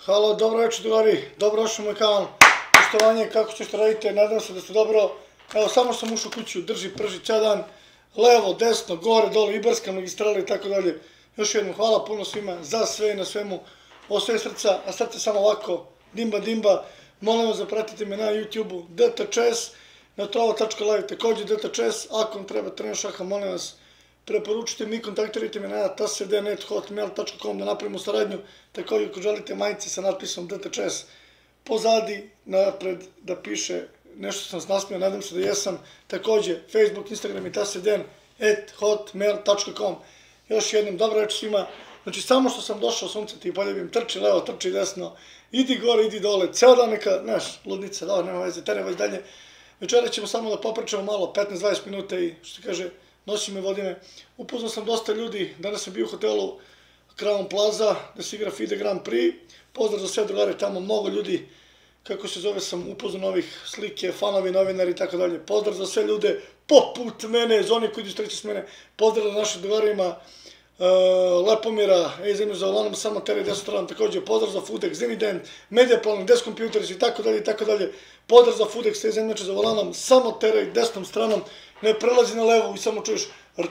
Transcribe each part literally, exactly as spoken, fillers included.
Halo, dobro večer drugari, dobro došli u moj kanal. Poštovanje, kako ćete što radite, nadam se da ste dobro. Evo, samo sam ušao kuću, drži, prži cijel dan. Levo, desno, gore, dole, Ibarska magistrala i tako dalje. Još jednom, hvala puno svima za sve i na svemu. Ovo sve srca, a srce samo ovako, dimba, dimba. Molim vas da pratite me na YouTube-u, D T Č S, na trovo tačka live, također D T Č S. Ako vam treba trener šaha, molim vas, preporučite mi, kontaktirajte me na tased net hotmail tačka com da napravimo saradnju. Također, ako želite majice sa natpisom D T Č S pozadi, napred da piše nešto sam se nasmio, nadam se da jesam. Također, Facebook, Instagram i tased net hotmail tačka com. Još jednom, dobro večer svima. Znači, samo što sam došao, sunce ti poljubim, trči levo, trči desno, idi gore, idi dole, ceo dan neka, znaš, ludnica, dobro, nema veze, tere već dalje. Večera ćemo samo da popričamo malo, petnaest do dvadeset minuta i, što se kaže, nosi me, vodi me. Upoznao sam dosta ljudi, danas sam bio u hotelu Crown Plaza, da se igra FIDE Grand Prix. Pozdrav za sve drugare, tamo mnogo ljudi, kako se zove, sam upoznao novih slike, fanovi, novinari i tako dalje. Pozdrav za sve ljude, poput mene, za oni koji idu streći s mene. Pozdrav za našim drugarima, Lepomira, ej zemlju za volanom, samo tere deset strana, također pozdrav za Foodex, Zenident, Mediaplan, Desk Computers i tako dalje i tako dalje. Pozdrav za Foodex, ej zemlju za volanom, samo tere desnom stranom, ne prelazi na levo i samo čuješ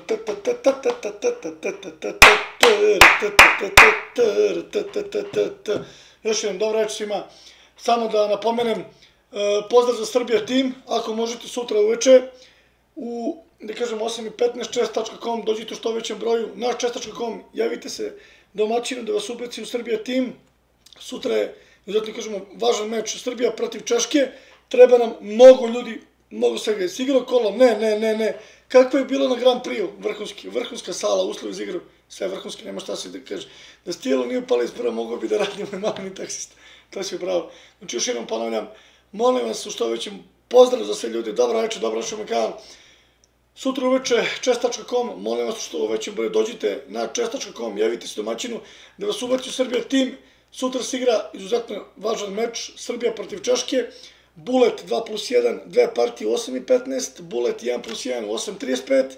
još jedan dobro reći svima. Samo da napomenem, pozdrav za Srbija tim, ako možete sutra uveče u, da kažem, osam i petnaest čes tačka com, dođite u što većem broju, naš čes tačka com, javite se domaćinu da vas upreci u Srbija tim. Sutra je, zato kažemo, važan meč Srbija protiv Češke, treba nam mnogo ljudi, mnogo svega. Jesi igrao kolo? Ne, ne, ne, ne. Kako je bilo na Grand Prix-u? Vrhunski, vrhunska sala, uslovi za igru, sve vrhunski, nema šta se da kaže. Da stijelo nije upali iz prva, mogao bi da radim moj malini taksist. To si upravo. Znači, još jednom ponavljam, molim vas u što većem, pozdrav za sve ljudi, dobro večer, dobro večer moj kanal. Sutra uveče, čes tačka com, molim vas u što većem broju, dođite na čes tačka com, javite se domaćinu, da vas ubaci u Srbija tim. Sutra se igra izuzetno važan meč, Srbija protiv Češke. Bullet dva plus jedan, dve partije u osam i petnaest, Bullet jedan plus jedan u osam i trideset pet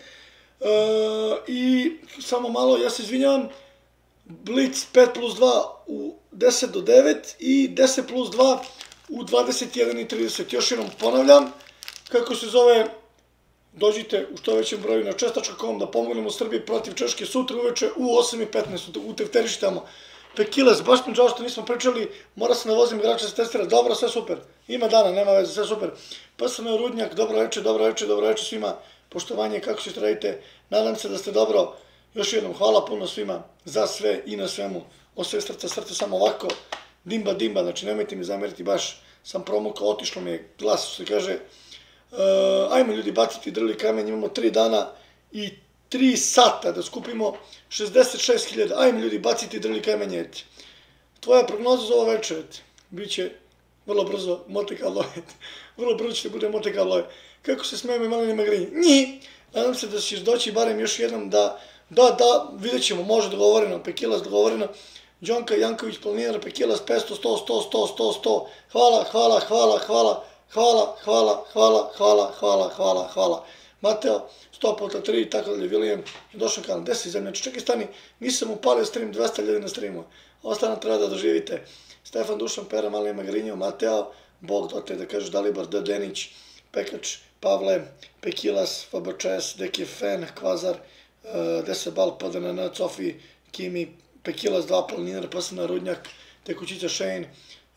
i samo malo, ja se izvinjavam, Blitz pet plus dva u deset do devet i deset plus dva u dvadeset jedan i trideset. Još jednom ponavljam, kako se zove, dođite u što većem broju na čes tačka com da pomognemo Srbiji protiv Češke sutra uveče u osam i petnaest, u tefteriši tamo. Pekiles, baš mi žao što nismo pričali, mora se navozim igrača sa testera, dobro, sve super, ima dana, nema veze, sve super. Pa sam je Rudnjak, dobro večer, dobro večer, dobro večer svima, poštovanje, kako se radite, nadam se da ste dobro, još jednom, hvala puno svima za sve i na svemu, od sve srca, srce samo ovako, dimba, dimba, znači nemojte mi zameriti, baš sam promukao, otišlo mi je glas, što se kaže, ajmo ljudi baciti drli kamen, imamo tri dana i tri sata da skupimo šezdeset šest hiljada. Ajme ljudi, baciti drli kamenje. Tvoja prognoza za ovo večer, bit će vrlo brzo Monte Carlo. Vrlo brzo će da bude Monte Carlo. Kako se smijem i malini magrinji? Nji! Nadam se da ćeš doći barem još jednom da, da, da, vidjet ćemo, može dogovoreno, Pekilas dogovoreno. Đonka Janković planira Pekilas petsto, sto, sto, sto, sto, sto. Hvala, hvala, hvala, hvala, hvala, hvala, hvala, hvala, hvala, hvala, hvala. Mateo, sto puta tri i tako dalje, Vilijem, došao kanal, gde si zemljač, čekaj stani, nisam upalio stream, dvesta ljudi na streamu, ostane treba da doživite. Stefan Dušan, Pera, Malija Magrinjo, Mateo, Bog dote da kažeš Dalibor, D. Denić, Pekač, Pavle, Pekilas, F B Č S, Deki Fen, Kvazar, Desebal, P D N N, Cofi, Kimi, Pekilas, dva Planinar, Pasana Rudnjak, Tekućica Šejn,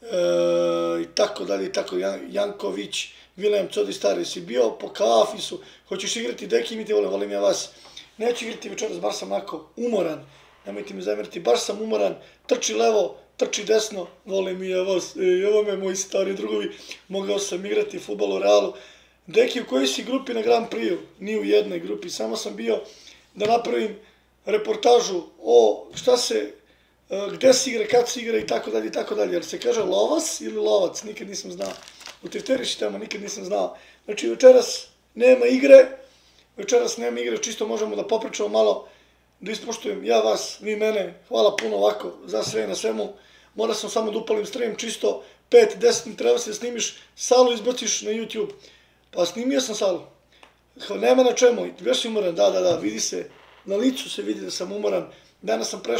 i tako dalje, i tako, Janković, Vilem, Codi Stari, si bio po kafisu, hoćeš igrati, deki mi ti volim, volim ja vas. Neću igrati večeras, bar sam onako umoran, nemojte mi zameriti, baš sam umoran, trči levo, trči desno, volim i ja vas, i ovo me moji stari drugovi, mogao sam igrati futbol u Realu. Deki, u kojoj si grupi na Grand Prix-u? Ni u jednoj grupi, samo sam bio da napravim reportažu o šta se, gde se igra, kad se igra i tako dalje i tako dalje, jer se kaže Lovas ili Lovac, nikad nisam znao. U tefteriši tamo nikad nisam znao. Znači večeras nema igre, večeras nema igre, čisto možemo da popričamo malo, da ispoštujem ja vas, vi mene, hvala puno ovako za sve i na svemu. Mora sam samo da upalim stream, čisto pet do deset mi treba se da snimiš, salu izbaciš na YouTube. Pa snimio sam salu. Nema na čemu, još si umoran, da, da, da, vidi se, na licu se vidi da sam umoran. Danas sam prešao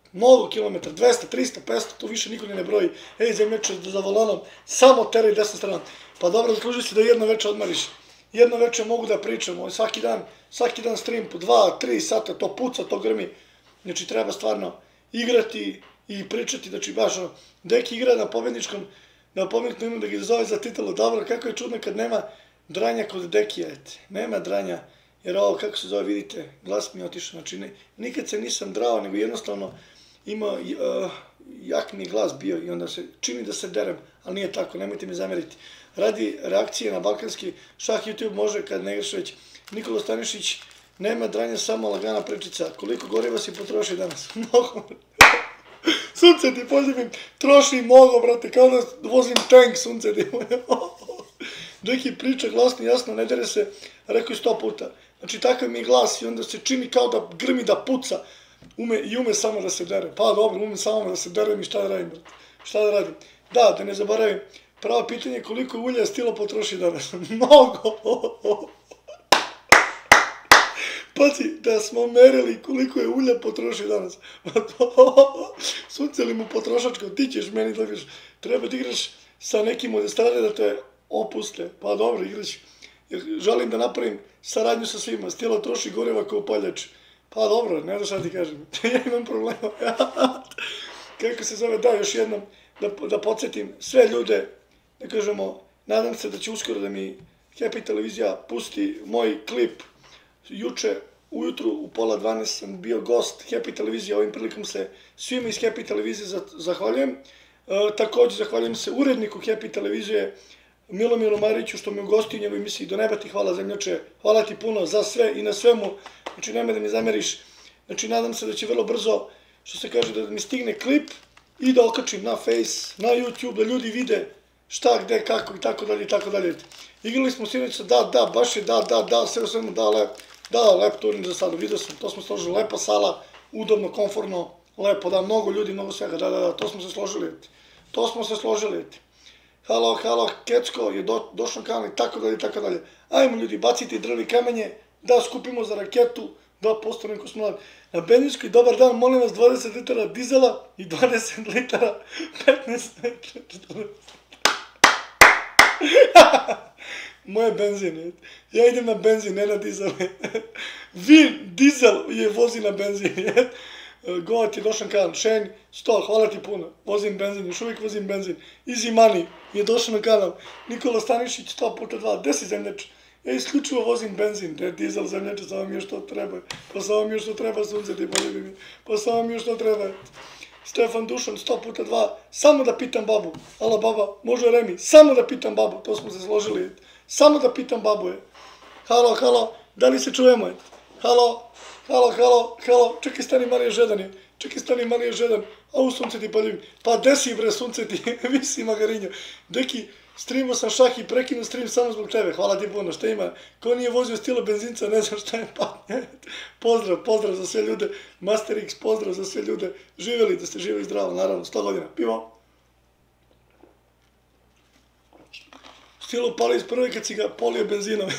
mnogo kilometra, dvesta, trista, petsto, tu više niko ne broji. Ej, zemljače, za volanom, samo teraj desna strana. Pa dobro, zasluži se da jedno veče odmariš. Jedno veče mogu da pričamo, svaki dan, svaki dan stream po dva, tri sata, to puca, to grmi. Znači, treba stvarno igrati i pričati, znači, baš ono, Deki igra na pobjedničkom, na pobjedničkom imenu da ga zove za titulu. Dobro, kako je čudno kad nema dranja kod Dekija, ete. Nema dranja, jer ovo, kako se zove, vidite, glas mi je otišao. Znači, ne, nikad se nisam drao, nego jednostavno imao, uh, jak mi je glas bio i onda se čini da se derem, ali nije tako, nemojte mi zameriti. Radi reakcije na balkanski šah, YouTube može kad ne igraš već. Nikola Stanišić, nema dranja, samo lagana prečica. Koliko goriva si potroši danas? Mnogo. Sunce ti poljubim, troši mnogo, brate, kao da vozim tank, sunce ti. Neki priča glasno, jasno, ne dere se, rekao je sto puta. Znači, takav mi je glas i onda se čini kao da grmi, da puca. Ume, I ume samo da se dere. Pa dobro, ume samo da se derem i šta da radim, brate. Šta da radim? Da, da ne zaboravim. Pravo pitanje je koliko ulja Stilo potroši danas. Mnogo. Pazi, da smo merili koliko je ulja potroši danas. Sunce li mu potrošačko, ti ćeš meni da igraš. Treba da igraš sa nekim od estrade da te opuste. Pa dobro, igraš. Želim da napravim saradnju sa svima. Stilo troši goriva kao paljač. Pa dobro, ne da šta ti kažem. Ja imam problema. Kako se zove, da, još jednom da, da podsjetim sve ljude, da kažemo, nadam se da će uskoro da mi Happy televizija pusti moj klip. Juče ujutru u pola dvanaest sam bio gost Happy televizije, ovim prilikom se svima iz Happy televizije zahvaljujem. E, također zahvaljujem se uredniku Happy televizije Milomiru Mariću što me ugostio u njegovoj emisiji. Do neba ti hvala, zemljače, hvala ti puno za sve i na svemu. Znači, nemoj da mi zameriš. Znači, nadam se da će vrlo brzo, što se kaže, da mi stigne klip i da okačim na Face, na YouTube, da ljudi vide šta, gde, kako i tako dalje i tako dalje. Igrali smo sinoć, da, da, baš je, da, da, da, sve u svemu, da, lep, da, lep turin za sada, vidio sam, to smo složili, lepa sala, udobno, komfortno, lepo, da, mnogo ljudi, mnogo svega, da, da, da, to smo se složili, to smo se složili, halo, halo, Kecko je do, došao kanal i tako dalje i tako dalje. Ajmo ljudi, bacite drveni kamenje, da skupimo za raketu, da postanem kosmonaut. Na benzinskoj, dobar dan, molim vas, dvadeset litara dizela i dvadeset litara, petnaest litara. Moje benzin, ja idem na benzin, ne na dizel. Vin, dizel je vozi na benzin. Goat je došao kanal, Šenj, sto, hvala ti puno, vozim benzin, još uvijek vozim benzin. Easy Money je došao na kanal, Nikola Stanišić, sto puta dva, gde si zemljač? Ja isključivo vozim benzin, ne dizel zemljače, samo mi još to treba. Pa samo mi još to treba, sunce ti poljubi mi, pa samo mi još to treba. Stefan Dušan, sto puta dva, samo da pitam babu. Ala baba, može Remi, samo da pitam babu, to smo se složili. Samo da pitam babu je. Halo, halo, da li se čujemo? Halo, halo, halo, halo, čekaj stani Marija Žedan je. Čekaj stani Marija Žedan, a u sunce ti poljubim. Pa desi bre sunce ti, visi magarinjo. Deki, streamao sam šah i prekinu stream samo zbog tebe. Hvala ti puno, šta ima? Ko nije vozio Stilo benzinca, ne znam šta je pa. Pozdrav, pozdrav za sve ljude. Master X, pozdrav za sve ljude. Živjeli, da ste živi i zdravo, naravno, sto godina. Pivo. Stilo pali iz prve kad si ga polio benzinom.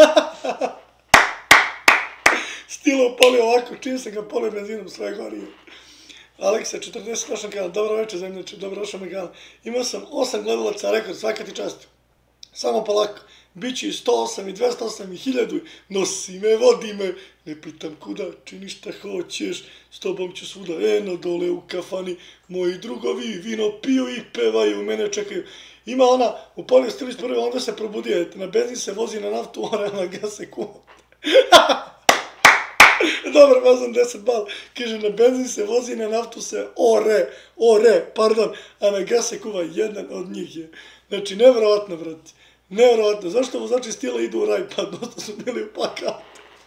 Stilo pali ovako, čim sam ga polio benzinom, sve gorije. Aleksa, četrdeset osam kanal, dobro večer zemljače, dobro došao mi kanal. Imao sam osam gledalaca, rekord, svaka ti čast. Samo polako, bit će i sto osam i dvesta osam i hiljadu, nosi me, vodi me, ne pitam kuda, čini šta hoćeš, s tobom ću svuda, eno dole u kafani, moji drugovi vino piju i pevaju, mene čekaju. Ima ona, u polju trideset prve onda se probudije, na benzin se vozi na naftu, ora na gas se kuva. Dobar, vazam deset bal, kaže na benzin se vozi, na naftu se ore, ore, pardon, a na gas se kuva, jedan od njih je. Znači, nevjerovatno, brati, nevjerovatno. Zašto vozači Stila idu u raj? Pa dosta su bili u plakatu.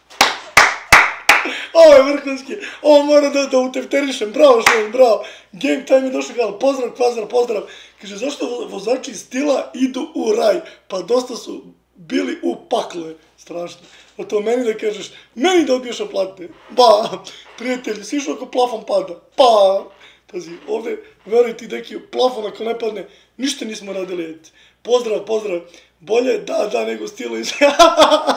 Ovo je vrhunski, ovo mora da, da utefterišem, bravo što je, bravo. Game time je došao kanal, pozdrav, pozdrav, pozdrav. Kaže, zašto vozači Stila idu u raj? Pa dosta su bili u pakle, strašno. O to meni da kažeš, meni da odbiješ oplate. Ba, prijatelji, si išao ako plafon pada. Pa, pazi, ovdje, veruj ti deki, plafon ako ne padne, ništa nismo radili. Pozdrav, pozdrav, bolje da, da, nego Stilo iz...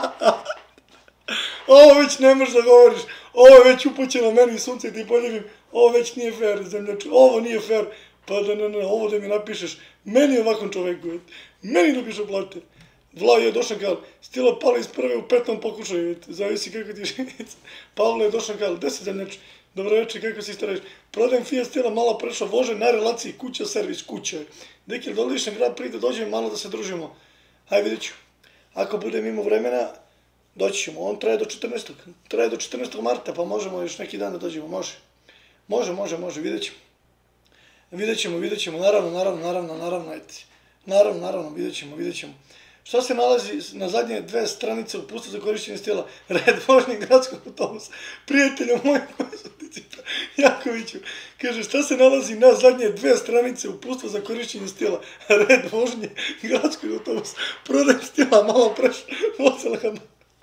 Ovo već ne možeš da govoriš, ovo je već upućeno meni, sunce ti poljubim, ovo već nije fair, zemljače, ovo nije fair, pa da ne, ne, ovo da mi napišeš, meni ovakvom čoveku, meni da piše plate. Vlao je došao kao, Stila pali iz prve u petom pokušaju, zavisi kako ti je živica. Pavle je došao kao, gde se zemljače, dobro večer, kako si isto reći, prodajem Fiat Stila, malo prešao vože na relaciji kuća, servis, kuća. Deki, doliš na grad prije da dođemo malo da se družimo. Hajde, vidit ću. Ako budem imao vremena, doći ćemo. On traje do četrnaestog. Traje do četrnaestog marta, pa možemo još neki dan da dođemo. Može. Može, može, može, vidjet ćemo. Vidjet ćemo, vidjet ćemo, naravno, naravno, naravno, naravno, eti. Naravno, naravno, vidjet ćemo, vidjet ćemo. Šta se nalazi na zadnje dve stranice uputstva za korišćenje stila? Red vožnje gradskog autobusa. Prijatelja mojeg koji su ti cipra. Jakoviću. Kaže, šta se nalazi na zadnje dve stranice uputstva za korišćenje stila? Red vožnje gradskog autobusa. Prodajem stila, malo preš. Vozila ga.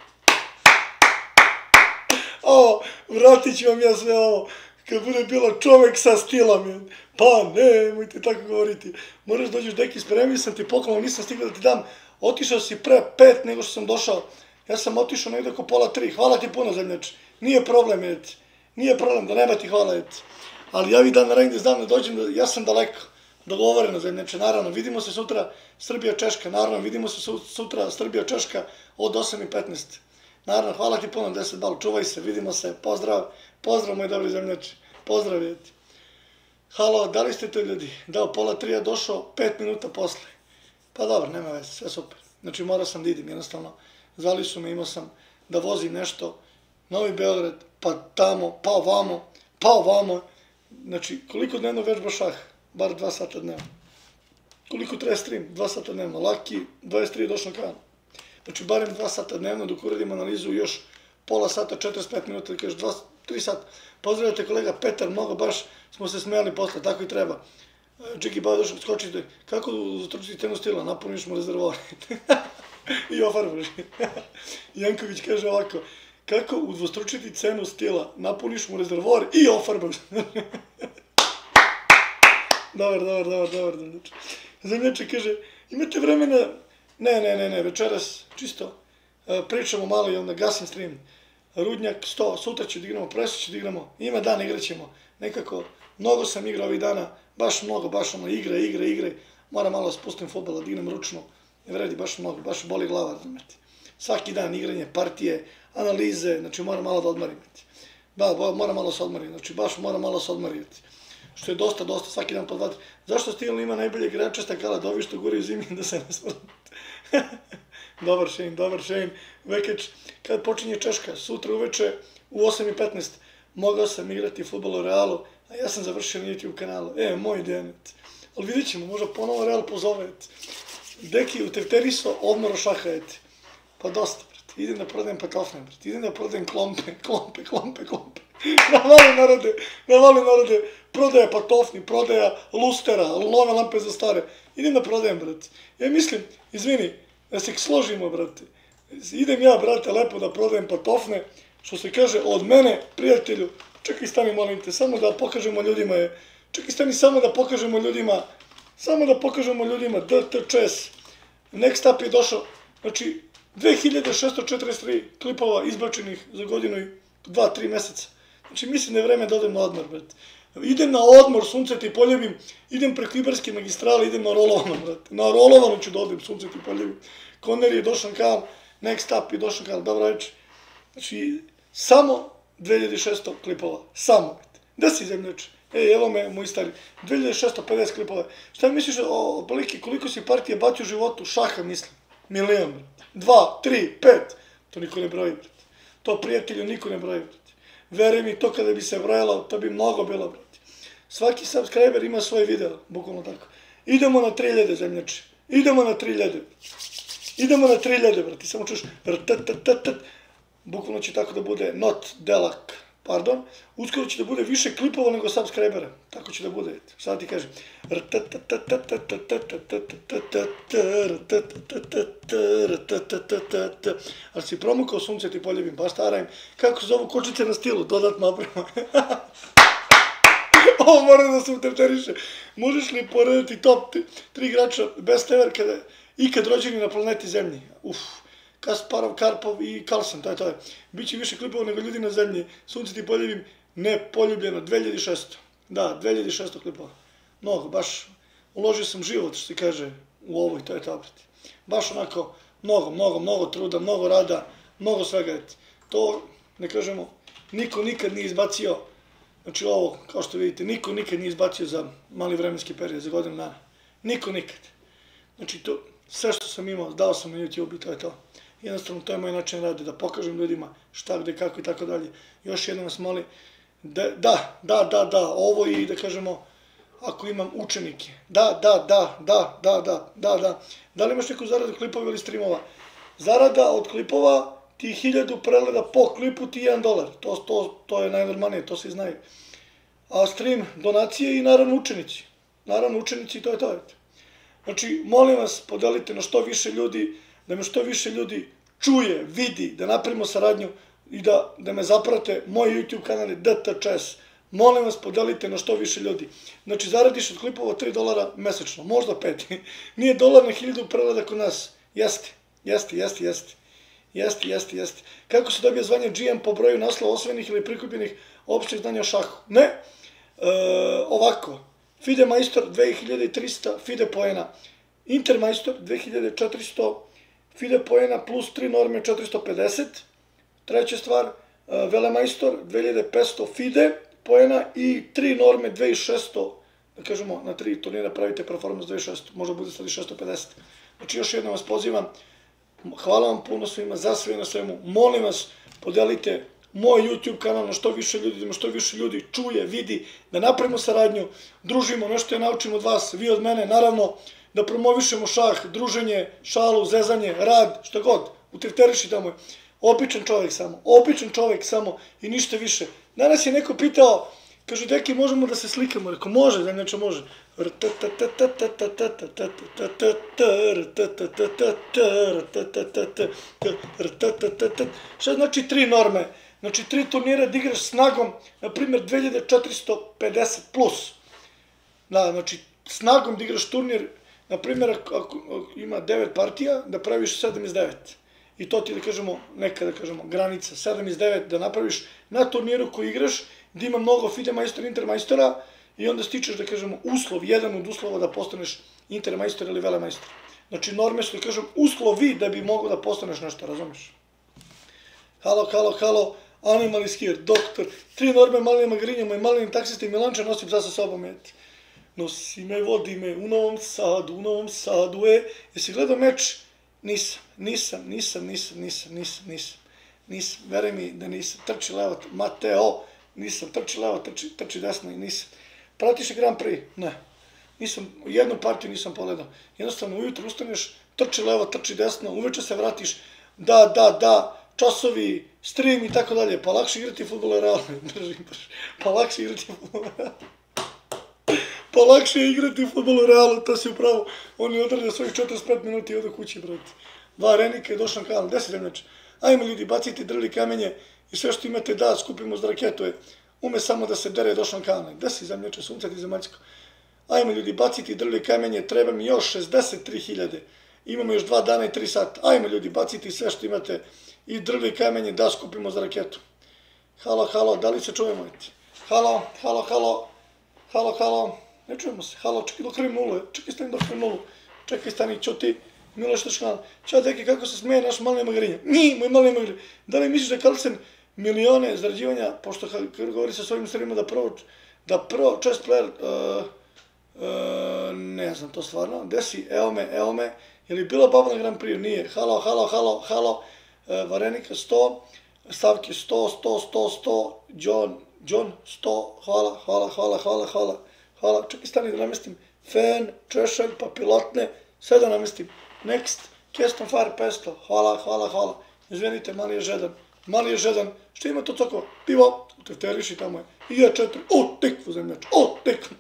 O, vratit ću vam ja sve ovo. Kad bude bilo čovek sa stilom. Pa nemojte tako govoriti. Moraš dođeš, deki, spremio sam ti poklon, nisam stigao da ti dam. Otišao si pre pet nego što sam došao. Ja sam otišao negdje oko pola tri. Hvala ti puno, zemljače. Nije problem, eti. Nije problem, da nema ti hvala, eti. Ali ja vi dan radim da znam da dođem, ja sam daleko. Dogovoreno, zemljače, naravno. Vidimo se sutra Srbija-Češka, naravno. Vidimo se sutra Srbija-Češka od osam i petnaest. Naravno, hvala ti puno, deset bal. Čuvaj se, vidimo se. Pozdrav. Pozdrav, moj dobri zemljače. Pozdrav, eti. Halo, da li ste to ljudi? Da, u pola tri je došao, pet minuta posle. Pa dobro, nema veze, sve super. Znači morao sam da idem, jednostavno. Zvali su me, imao sam da vozim nešto. Novi Beograd, pa tamo, pa ovamo, pa ovamo. Znači, koliko dnevno vežba šah? Bar dva sata dnevno. Koliko traje stream? Dva sata dnevno. Laki, dvadeset tri je došao kan. Znači, barem dva sata dnevno, dok uradim analizu još pola sata, četrdeset pet minuta, da kažeš dva, tri sata. Pozdravljate kolega Petar, mnogo baš smo se smijali posle, tako i treba. Džiki Bao došao skočiti, kako zastručiti cenu stila, napuniš mu rezervoar. I ofarbaš. Janković kaže ovako, kako udvostručiti cenu stila, napuniš mu rezervoar i ofarbaš. Dobar, dobar, dobar, dobar. Zemljače kaže, imate vremena? Ne, ne, ne, ne, večeras čisto pričamo malo i onda gasim stream. Rudnjak sto, sutra ću da igramo, presu ću da igramo, ima dan igrat ćemo. Nekako, mnogo sam igrao ovih dana, baš mnogo, baš ono, igre, igre, igre. Moram malo spustim futbol, da igram ručno. Ne vredi, baš mnogo, baš boli glava, razumete. Svaki dan igranje, partije, analize, znači moram malo da odmarim. Da, moram malo se odmarim, znači baš moram malo se odmarim. Što je dosta, dosta, svaki dan po dva, tri. Zašto Stil ima najbolje igrača stakala da ovi što gori u zimi da se ne smrti? Dobar Šejn, dobar Šejn. Vekeć, kad počinje Češka, sutra uveče u osam i petnaest, mogao sam igrati futbol u Realu, a ja sam završio na YouTube kanalu. E, moj denet. Ali vidjet ćemo, možda ponovo Real pozove. Deki, u Tefteriso odmoro šaha, eti. Pa dosta, brate. Idem da prodajem patofne, brate. Idem da prodajem klompe, klompe, klompe, klompe. Navali narode, navali narode. Prodaja patofni, prodaja lustera, nove lampe za stare. Idem da prodajem, brate. Ja mislim, izvini, da se složimo, brate. Idem ja, brate, lepo da prodajem patofne, što se kaže od mene, prijatelju. Čekaj, stani, molim te, samo da pokažemo ljudima je. Čekaj, stani, samo da pokažemo ljudima, samo da pokažemo ljudima, D T Č S. Next Up je došao, znači, dve hiljade šesto četrdeset tri klipova izbačenih za godinu i dva, tri meseca. Znači, mislim da je vreme da odem na odmor, brate. Idem na odmor, sunce ti poljubim, idem preko Ibarske magistrale, idem na Rolovano, brate. Na Rolovano ću da odem, sunce ti poljubim. Conner je došao kanal, Next Up je došao kanal, dobro večer. Znači, samo dve hiljade šesto klipova, samo. Gde si, zemljače? Ej, evo me, moj stari, dve hiljade šesto pedeset klipova. Šta misliš o poliki, koliko si partije bacio u životu? Šaha, mislim. Milion, brate. Dva, tri, pet. To niko ne broji, brate. To, prijatelju, niko ne broji, brate. Veruj mi, to kada bi se brojalo, to bi mnogo bilo, brate. Svaki subscriber ima svoj video, bukvalno tako. Idemo na tri hiljade, zemljače. Idemo na tri hiljade. Idemo na tri hiljade, brate. Samo čuš, rttttt. Bukvalno će tako da bude not delak. Pardon. Uskoro će da bude više klipova nego subscribera. Tako će da bude. Sada ti kažem. Ali si promukao sunce ti poljubim, pa starajem. Kako se zovu kočice na stilu? Dodatna oprema. Ovo mora da se utefteriše. Možeš li porediti top tri igrača best ever kada ikad rođeni na planeti Zemlji? Uff. Kasparov, Karpov i Carlsen, to je to je. Biće više klipova nego ljudi na zemlji. Sunce ti poljubim, Nepoljubljeno, dve hiljade šesto. Da, dve hiljade šesto klipova. Mnogo, baš uložio sam život, što se kaže, u ovoj, to je tablet. Baš onako, mnogo, mnogo, mnogo truda, mnogo rada, mnogo svega. To, ne kažemo, niko nikad nije izbacio, znači ovo, kao što vidite, niko nikad nije izbacio za mali vremenski period, za godinu dana. Niko nikad. Znači, to, sve što sam imao, dao sam na YouTube i to je to. Jednostavno, to je moj način rada, da pokažem ljudima šta, gde, kako i tako dalje. Još jednom vas molim, da, da, da, da, da, ovo i da kažemo, ako imam učenike, da, da, da, da, da, da, da, da. Da li imaš neku zaradu klipova ili streamova? Zarada od klipova ti hiljadu pregleda po klipu ti jedan dolar. To, to, to je najnormalnije, to svi znaju. A stream, donacije i naravno učenici. Naravno učenici i to je to. Znači, molim vas, podelite na što više ljudi, da me što više ljudi čuje, vidi, da napravimo saradnju i da, da me zaprate. Moj YouTube kanal je D T Č S. Molim vas, podelite na što više ljudi. Znači, zaradiš od klipova tri dolara mesečno, možda pet. Nije dolar na hiljadu pregleda kod nas. Jeste, jeste, jeste, jeste. Jeste, jeste, jeste. Kako se dobije zvanje G M po broju naslova osvojenih ili prikupljenih opštih znanja o šahu? Ne. E, ovako. FIDE majstor dve hiljade trista FIDE poena. Inter majstor dve hiljade četiristo FIDE poena plus tri norme četiristo pedeset. Treća stvar, velemajstor dve hiljade petsto FIDE poena i tri norme dve hiljade šesto, da kažemo, na tri turnira pravite performans dve hiljade šesto, možda bude sad i šesto pedeset. Znači, još jednom vas pozivam, hvala vam puno svima, za sve na svemu, molim vas, podelite moj YouTube kanal na što više ljudi, da me što više ljudi čuje, vidi, da napravimo saradnju, družimo, nešto je naučimo od vas, vi od mene, naravno, da promovišemo šah, druženje, šalu, zezanje, rad, što god, u Tefteriši tamo je. Običan čovjek samo, običan čovjek samo i ništa više. Danas je neko pitao, kaže, deki, možemo da se slikamo? Rekao, može, zemljače, može. Šta znači tri norme? Znači, tri turnira da igraš snagom, na primjer, dve hiljade četiristo pedeset plus. Da, znači, snagom da igraš turnir, na primjer, ako ima devet partija, da praviš sedam iz devet. I to ti, da kažemo, neka, da kažemo, granica, sedam iz devet da napraviš na turniru koji igraš, gdje ima mnogo FIDE majstora, Inter majstora i onda stičeš, da kažemo, uslov, jedan od uslova da postaneš Inter majstor ili vele majstor. Znači, norme su, da kažem, uslovi da bi mogo da postaneš nešto, razumiješ? Halo, halo, halo, Animal is here, doktor, tri norme malinima grinjama i malinim taksista i Milanča nosim za sa sobom, jeti. Nosi me, vodi me u Novom Sadu, u Novom Sadu, e, jesi gledao meč? Nisam, nisam, nisam, nisam, nisam, nisam, nisam, nisam, veruj mi da nisam, trči levo, Mateo, nisam, trči levo, trči, trči desno i nisam. Pratiš i Grand Prix? Ne, nisam, jednu partiju nisam pogledao, jednostavno ujutro ustaneš, trči levo, trči desno, uveče se vratiš, da, da, da, časovi, stream i tako dalje, pa lakše igrati futbol realno, držim baš, pa lakše igrati futbol realno. Pa lakše je igrati u futbolu realno, to si upravo. Oni odrade svojih četrdeset pet minuta i odu kući, brate. Dva Renike, došao na kanal, gde se zemljače? Ajme ljudi, bacite drli kamenje i sve što imate da skupimo za raketu je. Ume samo da se dere, došao na kanal. Gde si zemljače, sunce ti zemaljsko? Ajme ljudi, bacite drli kamenje, treba mi još šezdeset tri hiljade. Imamo još dva dana i tri sata. Ajme ljudi, bacite sve što imate i drli kamenje da skupimo za raketu. Halo, halo, da li se čujemo? Halo, halo, halo, halo, halo. Ne čujemo se, halo, čekaj dok krivim nulu, čekaj stani dok krivim nulu, čekaj stani, čo ti, Miloš Trškan, čao deki, kako se smeje naš mali magrinja, mi, moj mali magrinja, da li misliš da Carlsen milione zarađivanja, pošto govori sa svojim sredima da prvo, da prvo, chess player, ne znam to stvarno, gde si, evo me, evo me, je li bila baba na Grand Prix, nije, halo, halo, halo, halo, Varenika sto, stavke sto, sto, sto, sto, John, John, sto, hvala, hvala, hvala, hvala, hvala. Hvala, čekaj stani da namestim fan, češelj, pa pilotne, sve da namestim. Next, Keston Fire petsto, hvala, hvala, hvala. Izvenite, mali je žedan, mali je žedan. Što ima to cokova? Pivo, u Tefteriši tamo je. I ja četiri, o, tekvu zemljač, o, tekvu.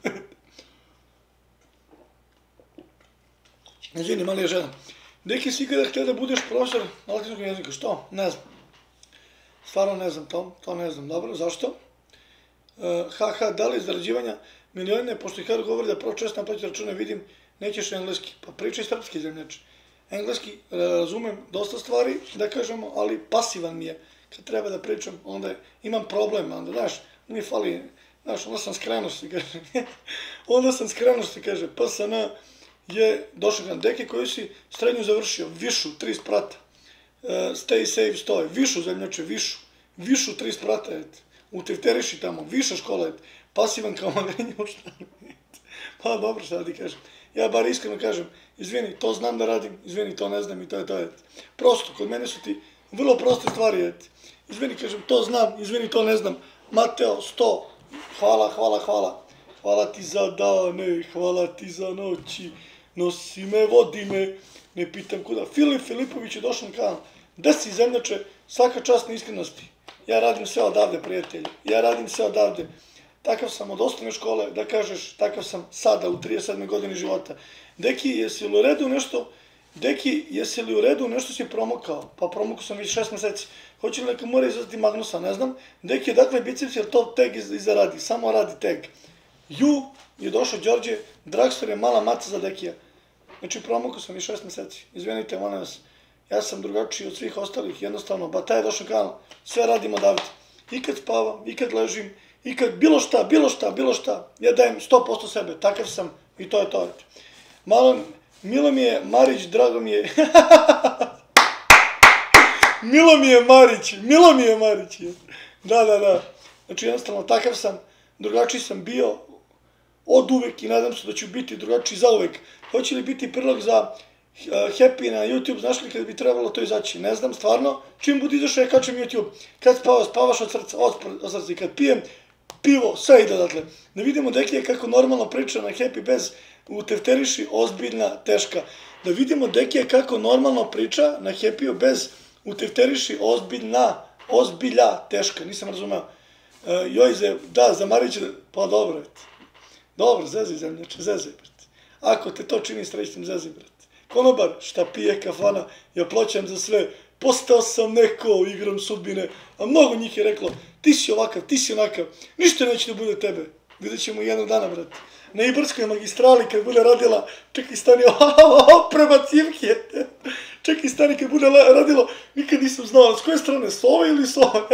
Izvini, mali je žedan. Deki si ikada htio da budeš profesor latinskog jezika, što? Ne znam. Stvarno ne znam to, to ne znam. Dobro, zašto? Haha, da li zarađivanja milione, pošto i kada govori da prvo često naplaći račune, vidim, nećeš engleski, pa pričaj srpski zemljač. Engleski, razumem dosta stvari, da kažemo, ali pasivan mi je. Kad treba da pričam, onda imam problem, onda, znaš, mi fali, znaš, onda sam skrenuo se, kaže, onda sam skrenuo se, kaže, P S N je došao na deke koji si srednju završio, višu, tri sprata, uh, stay safe stoje, višu zemljače, višu, višu tri sprata, et, u Tefteriši tamo, viša škola, et, pasivan kao magrinje u štanu, pa dobro, šta da ti kažem, ja bar iskreno kažem, izvini, to znam da radim, izvini, to ne znam i to je to, et, prosto, kod mene su ti vrlo proste stvari, et, izvini, kažem, to znam, izvini, to ne znam, Mateo, sto, hvala, hvala, hvala, hvala ti za dane, hvala ti za noći, nosi me, vodi me, ne pitam kuda. Filip Filipović je došao na kanal, gde si zemljače, svaka čast na iskrenosti, ja radim sve odavde, prijatelji, ja radim sve odavde, takav sam od osnovne škole, da kažeš, takav sam sada u trideset sedmoj godini života. Deki, jesi li u redu nešto, Deki, jesi li u redu nešto si promokao? Pa promokao sam već šest meseci. Hoće li neka mora izvati Magnusa, ne znam. Deki je dakle biceps jer to tag iza radi, samo radi tag. Ju je došao Đorđe, Dragstor je mala maca za Dekija. Znači promokao sam već šest meseci. Izvinite, molim vas, ja sam drugačiji od svih ostalih, jednostavno, ba taj je došao kanal, sve radim odavde. I kad spavam, i kad ležim, i kad bilo šta, bilo šta, bilo šta, ja dajem sto posto sebe, takav sam i to je to. Malo, Milo mi je Marić, drago mi je, Milo mi je Marić, Milo mi je Marić, da, da, da, znači jednostavno takav sam, drugačiji sam bio od uvek i nadam se da ću biti drugačiji za uvek. Hoće li biti prilog za uh, Happy na YouTube, znaš li kada bi trebalo to izaći? Ne znam, stvarno, čim budi izašao ja kačem YouTube, kad spavaš, spavaš od srca, od srca, i kad pijem pivo, sve ide odatle. Da vidimo Dekija kako normalno priča na Happy bez u Tefteriši, ozbiljna, teška. Da vidimo Dekija kako normalno priča na Happy bez u Tefteriši, ozbiljna, ozbilja, teška, nisam razumeo. Uh, joj, ze, da, za Marića, pa dobro, et. Dobro, zezi zemljače, zezi, brate. Ako te to čini srećnim, zezi, brate. Konobar, šta pije kafana, ja ploćam za sve, postao sam neko, igram sudbine, a mnogo njih je reklo, ti si ovakav, ti si onakav, ništa neće da bude tebe. Vidjet ćemo jednog dana, brate. Na Ibarskoj magistrali, kad bude radila, čekaj stani, prebacivke, čekaj stani, kad bude radilo, nikad nisam znao, s koje strane, s ove ili s ove,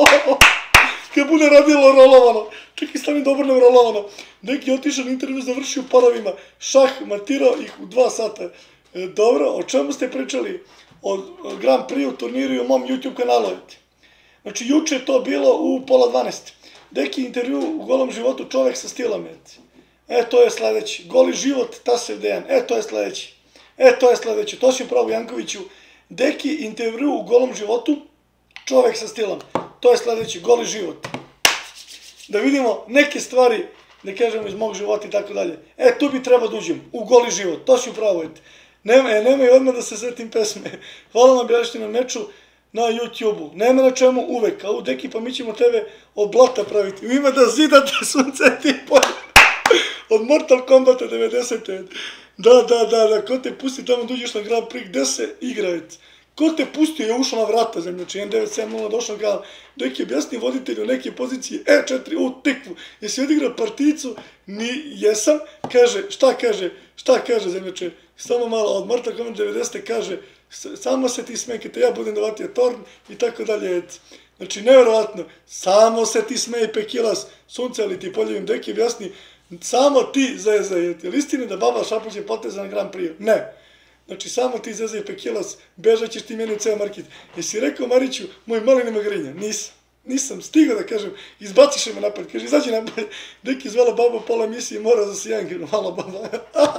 kad bude radilo rolovano, čekaj stani, dobro nam rolovano, neki otišao na intervju, završio parovima, šah, matirao ih u dva sata. E, dobro, o čemu ste pričali? O Grand Prix turniru i o mom YouTube kanalu. Znači, juče je to bilo u pola dvanaest. Deki intervju u Golom životu, čovek sa stilom. E, to je sledeći. Goli život, Tasev Dejan. E, to je sledeći. E, to je sledeći. To si upravo Jankoviću. Deki intervju u Golom životu, čovek sa stilom. To je sledeći. Goli život. Da vidimo neke stvari, da kažemo, iz mog života i tako dalje. E, tu bi treba da uđem. U Goli život. To si upravo. Nema, e, nemoj odmah da se setim pesme. Hvala vam, bjašti na meču na YouTube-u. Nema na čemu uvek. A u Deki, pa mi ćemo tebe od blata praviti. Ima da zidate sunce ti polje. Od Mortal Kombata devedesete. Da, da, da, da. Ko te pusti tamo da uđeš na Grand Prix, gde se igra? Ko te pustio je ušao na vrata, zemljače, jedan devet sedam nula došao kao, Deki objasni voditelju neke pozicije, E četiri, u tikvu, jesi odigrao particu? Ni, jesam, kaže, šta kaže, šta kaže, zemljače, samo malo, od Mortal Kombat devedesete kaže, samo se ti smej, kad te ja budem davatio torn, i tako dalje, et. Znači, nevjerovatno, samo se ti smej, Pekilas, sunce, ali ti poljevim, Deki objasni, samo ti zezaj, et, je li istine da baba šapuće poteza na Grand Prix? Ne. Znači, samo ti zezaj Pekilas, bežat ćeš ti meni u ceo market. Jesi rekao Mariću, moj mali nema grinja? Nisam. Nisam stigao da kažem, izbaciše me napad. Kaže, izađi napad. Deki zvala babu pola emisije, mora za sijanke. Malo baba.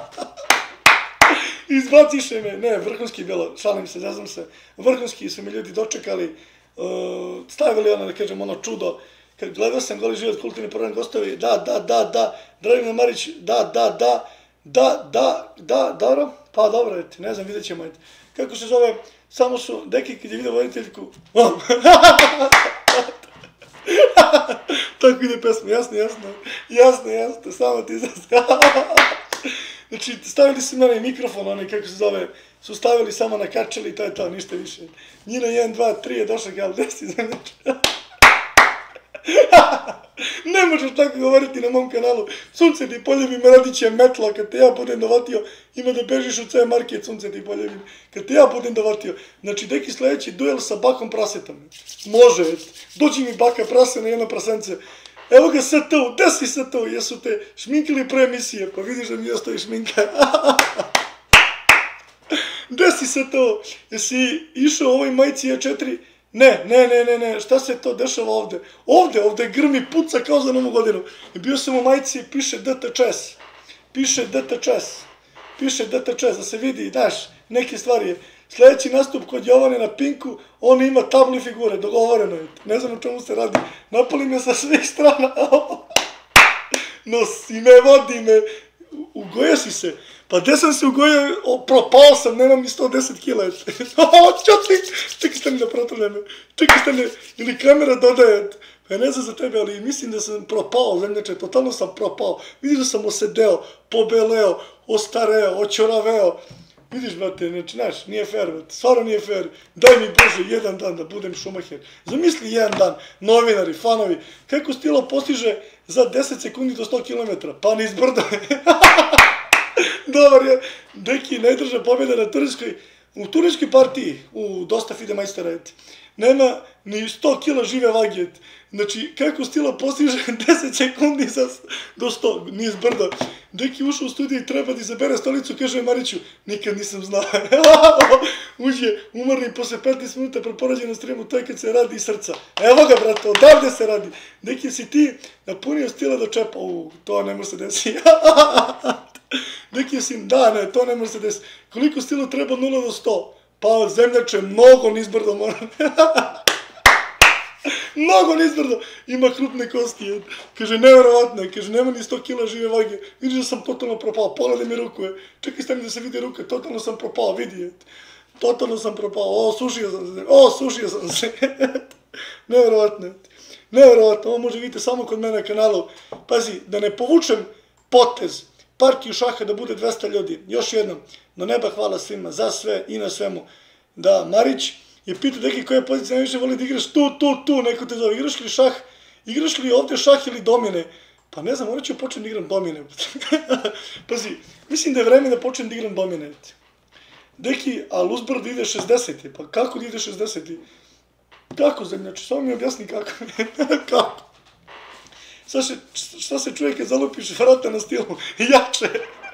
Izbaciše me. Ne, vrhunski bilo, šalim se, zazam se. Vrhunski su mi ljudi dočekali, uh, stavili ono, da kažem, ono čudo. Kad gledao sam Goli život, kulturni program gostovi, da, da, da, da, Dragomir Marić, da, da, da, da, da, da, dobro, pa dobro, eti, ne znam, vidjet ćemo, eti. Kako se zove, samo su, Deki kad je vidio voditeljku, tako ide pesma, jasno, jasno, jasno, jasno, samo ti zasno. Znači, stavili su mene mikrofon, onaj, kako se zove, su stavili samo na kačeli i to je to, ništa više. Njina jedan, dva, tri je došla kao desi, znači. Ne možeš tako govoriti na mom kanalu. Sunce ti poljevim, radit će metla. Kad te ja budem dovatio, ima da bežiš u C market, sunce ti poljevim. Kad te ja budem dovatio. Znači, Deki sledeći duel sa bakom prasetom. Može, dođi mi baka prase na jedno prasence. Evo ga S T U, gde si S T U? Jesu te šminkili pre emisije? Pa vidiš da mi ostaje šminka. Gde si S T U? Jesi išao u ovoj majici E četiri? Ne, ne, ne, ne, ne, šta se to dešava ovde? Ovde, ovde grmi, puca kao za novu godinu. I bio sam u majici, piše D T Č S. Piše D T Č S. Piše D T Č S, da se vidi, znaš, neke stvari. Sljedeći nastup kod Jovane na Pinku, on ima tablu i figure, dogovoreno je. Ne znam o čemu se radi. Napali me sa svih strana. Nosi me, vodi me. Ugoja si se. Pa gde sam se ugojio, propao sam, nemam ni sto deset kila. Čekaj stani da protrljam me. Čekaj stani, ili kamera dodaje. Pa ja ne znam za tebe, ali mislim da sam propao, zemljače, totalno sam propao. Vidiš da sam osedeo, pobeleo, ostareo, očoraveo. Vidiš, brate, znači, znaš, nije fair, brate, stvarno nije fair. Daj mi Bože jedan dan da budem Schumacher. Zamisli jedan dan, novinari, fanovi, kako Stilo postiže za deset sekundi do sto kilometara, pa niz brdo. Dobar je, deki, najdrža pobjeda na Turskoj, u Turskoj partiji, u dosta fide majstera, eti. Nema ni sto kila žive vage. Znači, kako Stilo postiže deset sekundi do sto, niz brda. Deki ušao u studiju i treba da izabere stolicu, kaže Mariću, nikad nisam znao. Uđe, umrni, posle petnaest minuta preporađen na streamu, to je kad se radi iz srca. Evo ga, brate, odavde se radi. Deki, si ti napunio Stila do čepa. U, to ne može se desi. Deki, si, da, ne, to ne može se desi. Koliko Stilu treba od nula do sto? Pa, zemljače, mnogo nizbrdo mora. Mnogo nizbrdo. Ima krupne kosti. Kaže, nevjerovatno je. Kaže, nema ni sto kila žive vage. Vidiš da sam totalno propao. Pogledaj mi ruku. Čekaj, stani da se vidi ruke. Totalno sam propao. Vidi. Totalno sam propao. O, sušio sam se. O, sušio sam se. Nevjerovatno je. Nevjerovatno. Ovo može vidjeti samo kod mene na kanalu. Pazi, da ne povučem potez. Partiju šaha da bude dvesta ljudi. Još jednom, do neba hvala svima za sve i na svemu. Da, Marić je pitao deki koja pozicija najviše voli da igraš tu, tu, tu, neko te zove. Igraš li šah? Igraš li ovdje šah ili domine? Pa ne znam, morat ću počnem da igram domine. Pazi, mislim da je vreme da počnem da igram domine. Deki, a Luzbrod ide šezdeset. Pa kako da ide šezdeset? Kako, zemljače? Samo mi objasni kako. Kako? Šta se čuje kad zalupiš vrata na Stilu? Jače!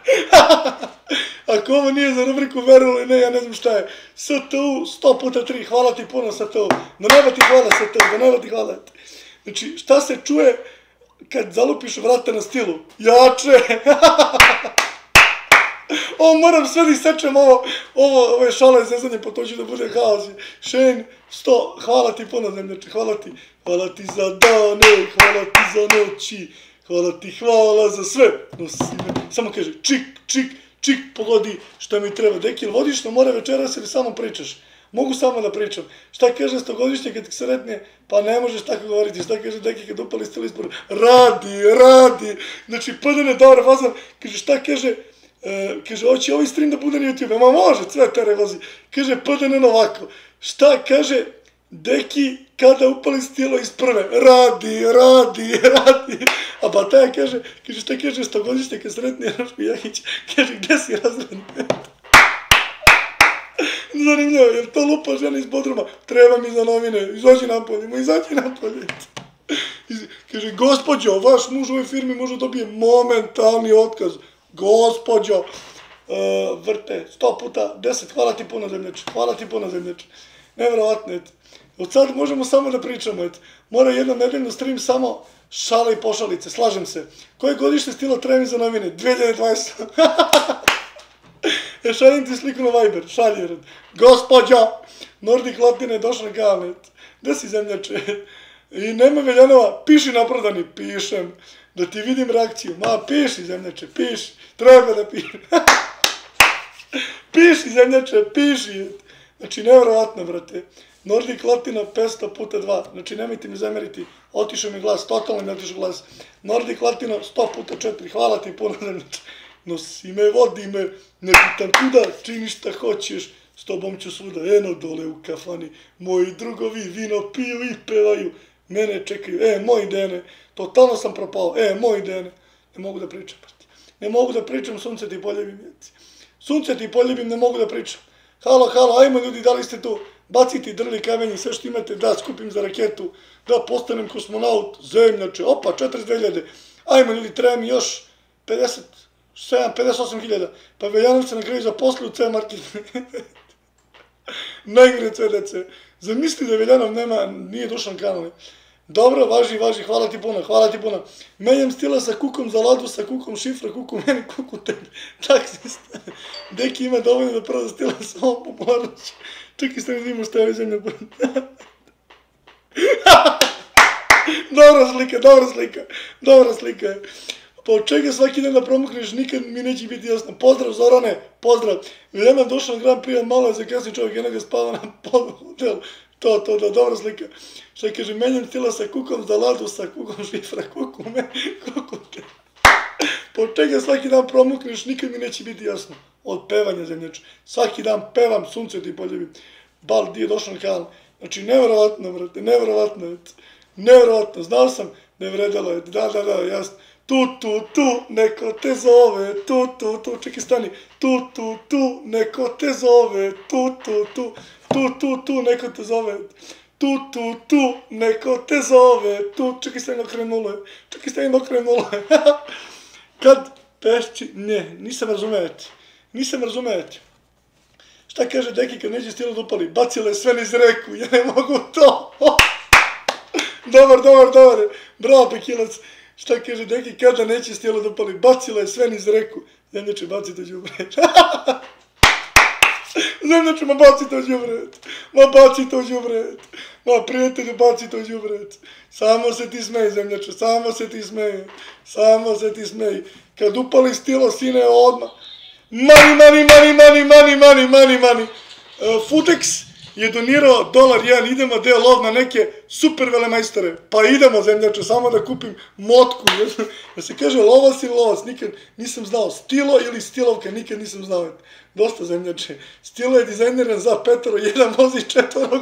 Ako ovo nije za rubriku verovalo ili ne, ja ne znam šta je. S T U sto puta tri, hvala ti puno S T U. Do neba ti hvala S T U, do neba ti hvala. Znači, šta se čuje kad zalupiš vrata na Stilu? Jače! Ovo moram sve da isečem ovo, ovo, ove šale zezanje, pa to će da bude haos. Shane, sto, hvala ti puno zemljače, hvala ti. Hvala ti za dane, hvala ti za noći, hvala ti, hvala za sve. Samo kaže, čik, čik, čik, pogodi šta mi treba. Deki, ili vodiš na more večeras ili samo pričaš? Mogu samo da pričam. Šta kaže stogodišnje kad se retne? Pa ne možeš tako govoriti. Šta kaže Deki kad upali Stilo ispod? Radi, radi. Znači, P D N dobar fazan. Kaže, šta kaže? Kaže, hoće ovaj stream da bude na YouTube. Ma može, sve tere vozi. Kaže, P D N ovako. Šta kaže Deki kada upali Stilo iz prve? Radi, radi, radi. A Bataja kaže, kaže, šta kaže stogodišnje kad sretne Raško Jahić? Kaže, gde si razredne? Zanimljivo, jer to lupa žena iz Bodruma? Treba mi za novine, izađi napolje, mo izađi napolje. Kaže, gospođo, vaš muž u ovoj firmi može dobije momentalni otkaz. Gospođo, vrte, sto puta, deset, hvala ti puno zemljače, hvala ti puno zemljače. Nevjerovatno, eto. Od sad možemo samo da pričamo, eto. Mora jednom nedeljno stream samo šale i pošalice, slažem se. Koje godišnje Stilo treba mi za novine? dve hiljade dvadesete. E, šalim ti sliku na Viber, šalje rad. Gospođo, Nordic Latina je došla na kanal, eto. Gde si zemljače? I nema Veljanova, piši naprodani, pišem. Da ti vidim reakciju. Ma, piši zemljače, piši. Treba da piši. Piši zemljače, piši. Znači, nevjerovatno, brate. Nordic Latina petsto puta dva. Znači, nemojte mi zameriti. Otišao mi glas, totalno mi otišao glas. Nordic Latina sto puta četiri. Hvala ti puno zemljače. Nosi me, vodi me. Ne pitam kuda, čini šta hoćeš. S tobom ću svuda, eno dole u kafani. Moji drugovi vino piju i pevaju. Mene čekaju, e, moj Dene. Totalno sam propao, e, moj Dene. Ne mogu da pričam, brate. Ne mogu da pričam, sunce ti poljubim, jeci. Sunce ti poljubim, ne mogu da pričam. Halo, halo, ajmo ljudi, da li ste tu? baciti drli kamenje, sve što imate, da skupim za raketu, da postanem kosmonaut, zemljače, opa, četrdeset dve hiljade, ajmo ljudi, treba mi još pedeset sedam, pedeset osam hiljada, pa Veljanov se na kraju zaposli u C Market. Najgore C D C. Zamisli da Veljanov nema, nije Dušan kanal. Dobro, važi, važi, hvala ti puno, hvala ti puno. Menjam stila sa kukom za ladu, sa kukom šifra, kuku meni, kuku tebi. Taksista. Deki ima dovoljno da proda stila sa ovom popularnoću. Čekaj, ste mi zimu što je zemlja. Dobra slika, dobra slika, dobra slika. Pa od čega svaki dan da promukneš, nikad mi neće biti jasno. Pozdrav Zorane, pozdrav. Veljanov došao na Grand Prix, malo je za kasni čovjek, jednog spava na hotel. To, to, da, dobra slika. Šta kaže, menjam stila sa kukom za ladu, sa kukom šifra, kuku me, kuku te. Pa od čega svaki dan promukneš, nikad mi neće biti jasno. Od pevanja zemljače. Svaki dan pevam, sunce ti poljubim. Bal, di je došao na kanal. Znači, nevjerovatno, brate, nevjerovatno. Nevjerovatno, znao sam da je vredalo, da, da, da, jasno. Tu, tu, tu, neko te zove, tu, tu, tu, čekaj stani, tu, tu, tu, neko te zove, tu, tu, tu, tu, tu, tu, neko te zove, tu, tu, tu, neko te zove, tu, čekaj stani, okrenulo je, čekaj stani, okrenulo je, kad pešći, ne, nisam razumeti, nisam razumeti. Šta kaže Deki kad neće stilo da upali, bacila je sve niz reku, ja ne mogu to, dobar, dobar, dobar, bravo Pekilac. Šta kaže Deki, kada neće stijelo da upali, bacila je sve niz reku. Zemljače, baci to đubret. Zemljače, ma baci to đubret. Ma baci to đubret. Ma prijatelju, baci to đubret. Samo se ti smeji, zemljače, samo se ti smeji. Samo se ti smeji. Kad upali stilo, sine, odmah. Mani, mani, mani, mani, mani, mani, mani, mani. Futex je donirao dolar jedan, idemo deo lov na neke super velemajstore. Pa idemo, zemljače, samo da kupim motku. Da se kaže lovac ili lovac, nikad nisam znao. Stilo ili stilovka, nikad nisam znao. Dosta, zemljače. Stilo je dizajniran za petoro, jedan vozi četvorog.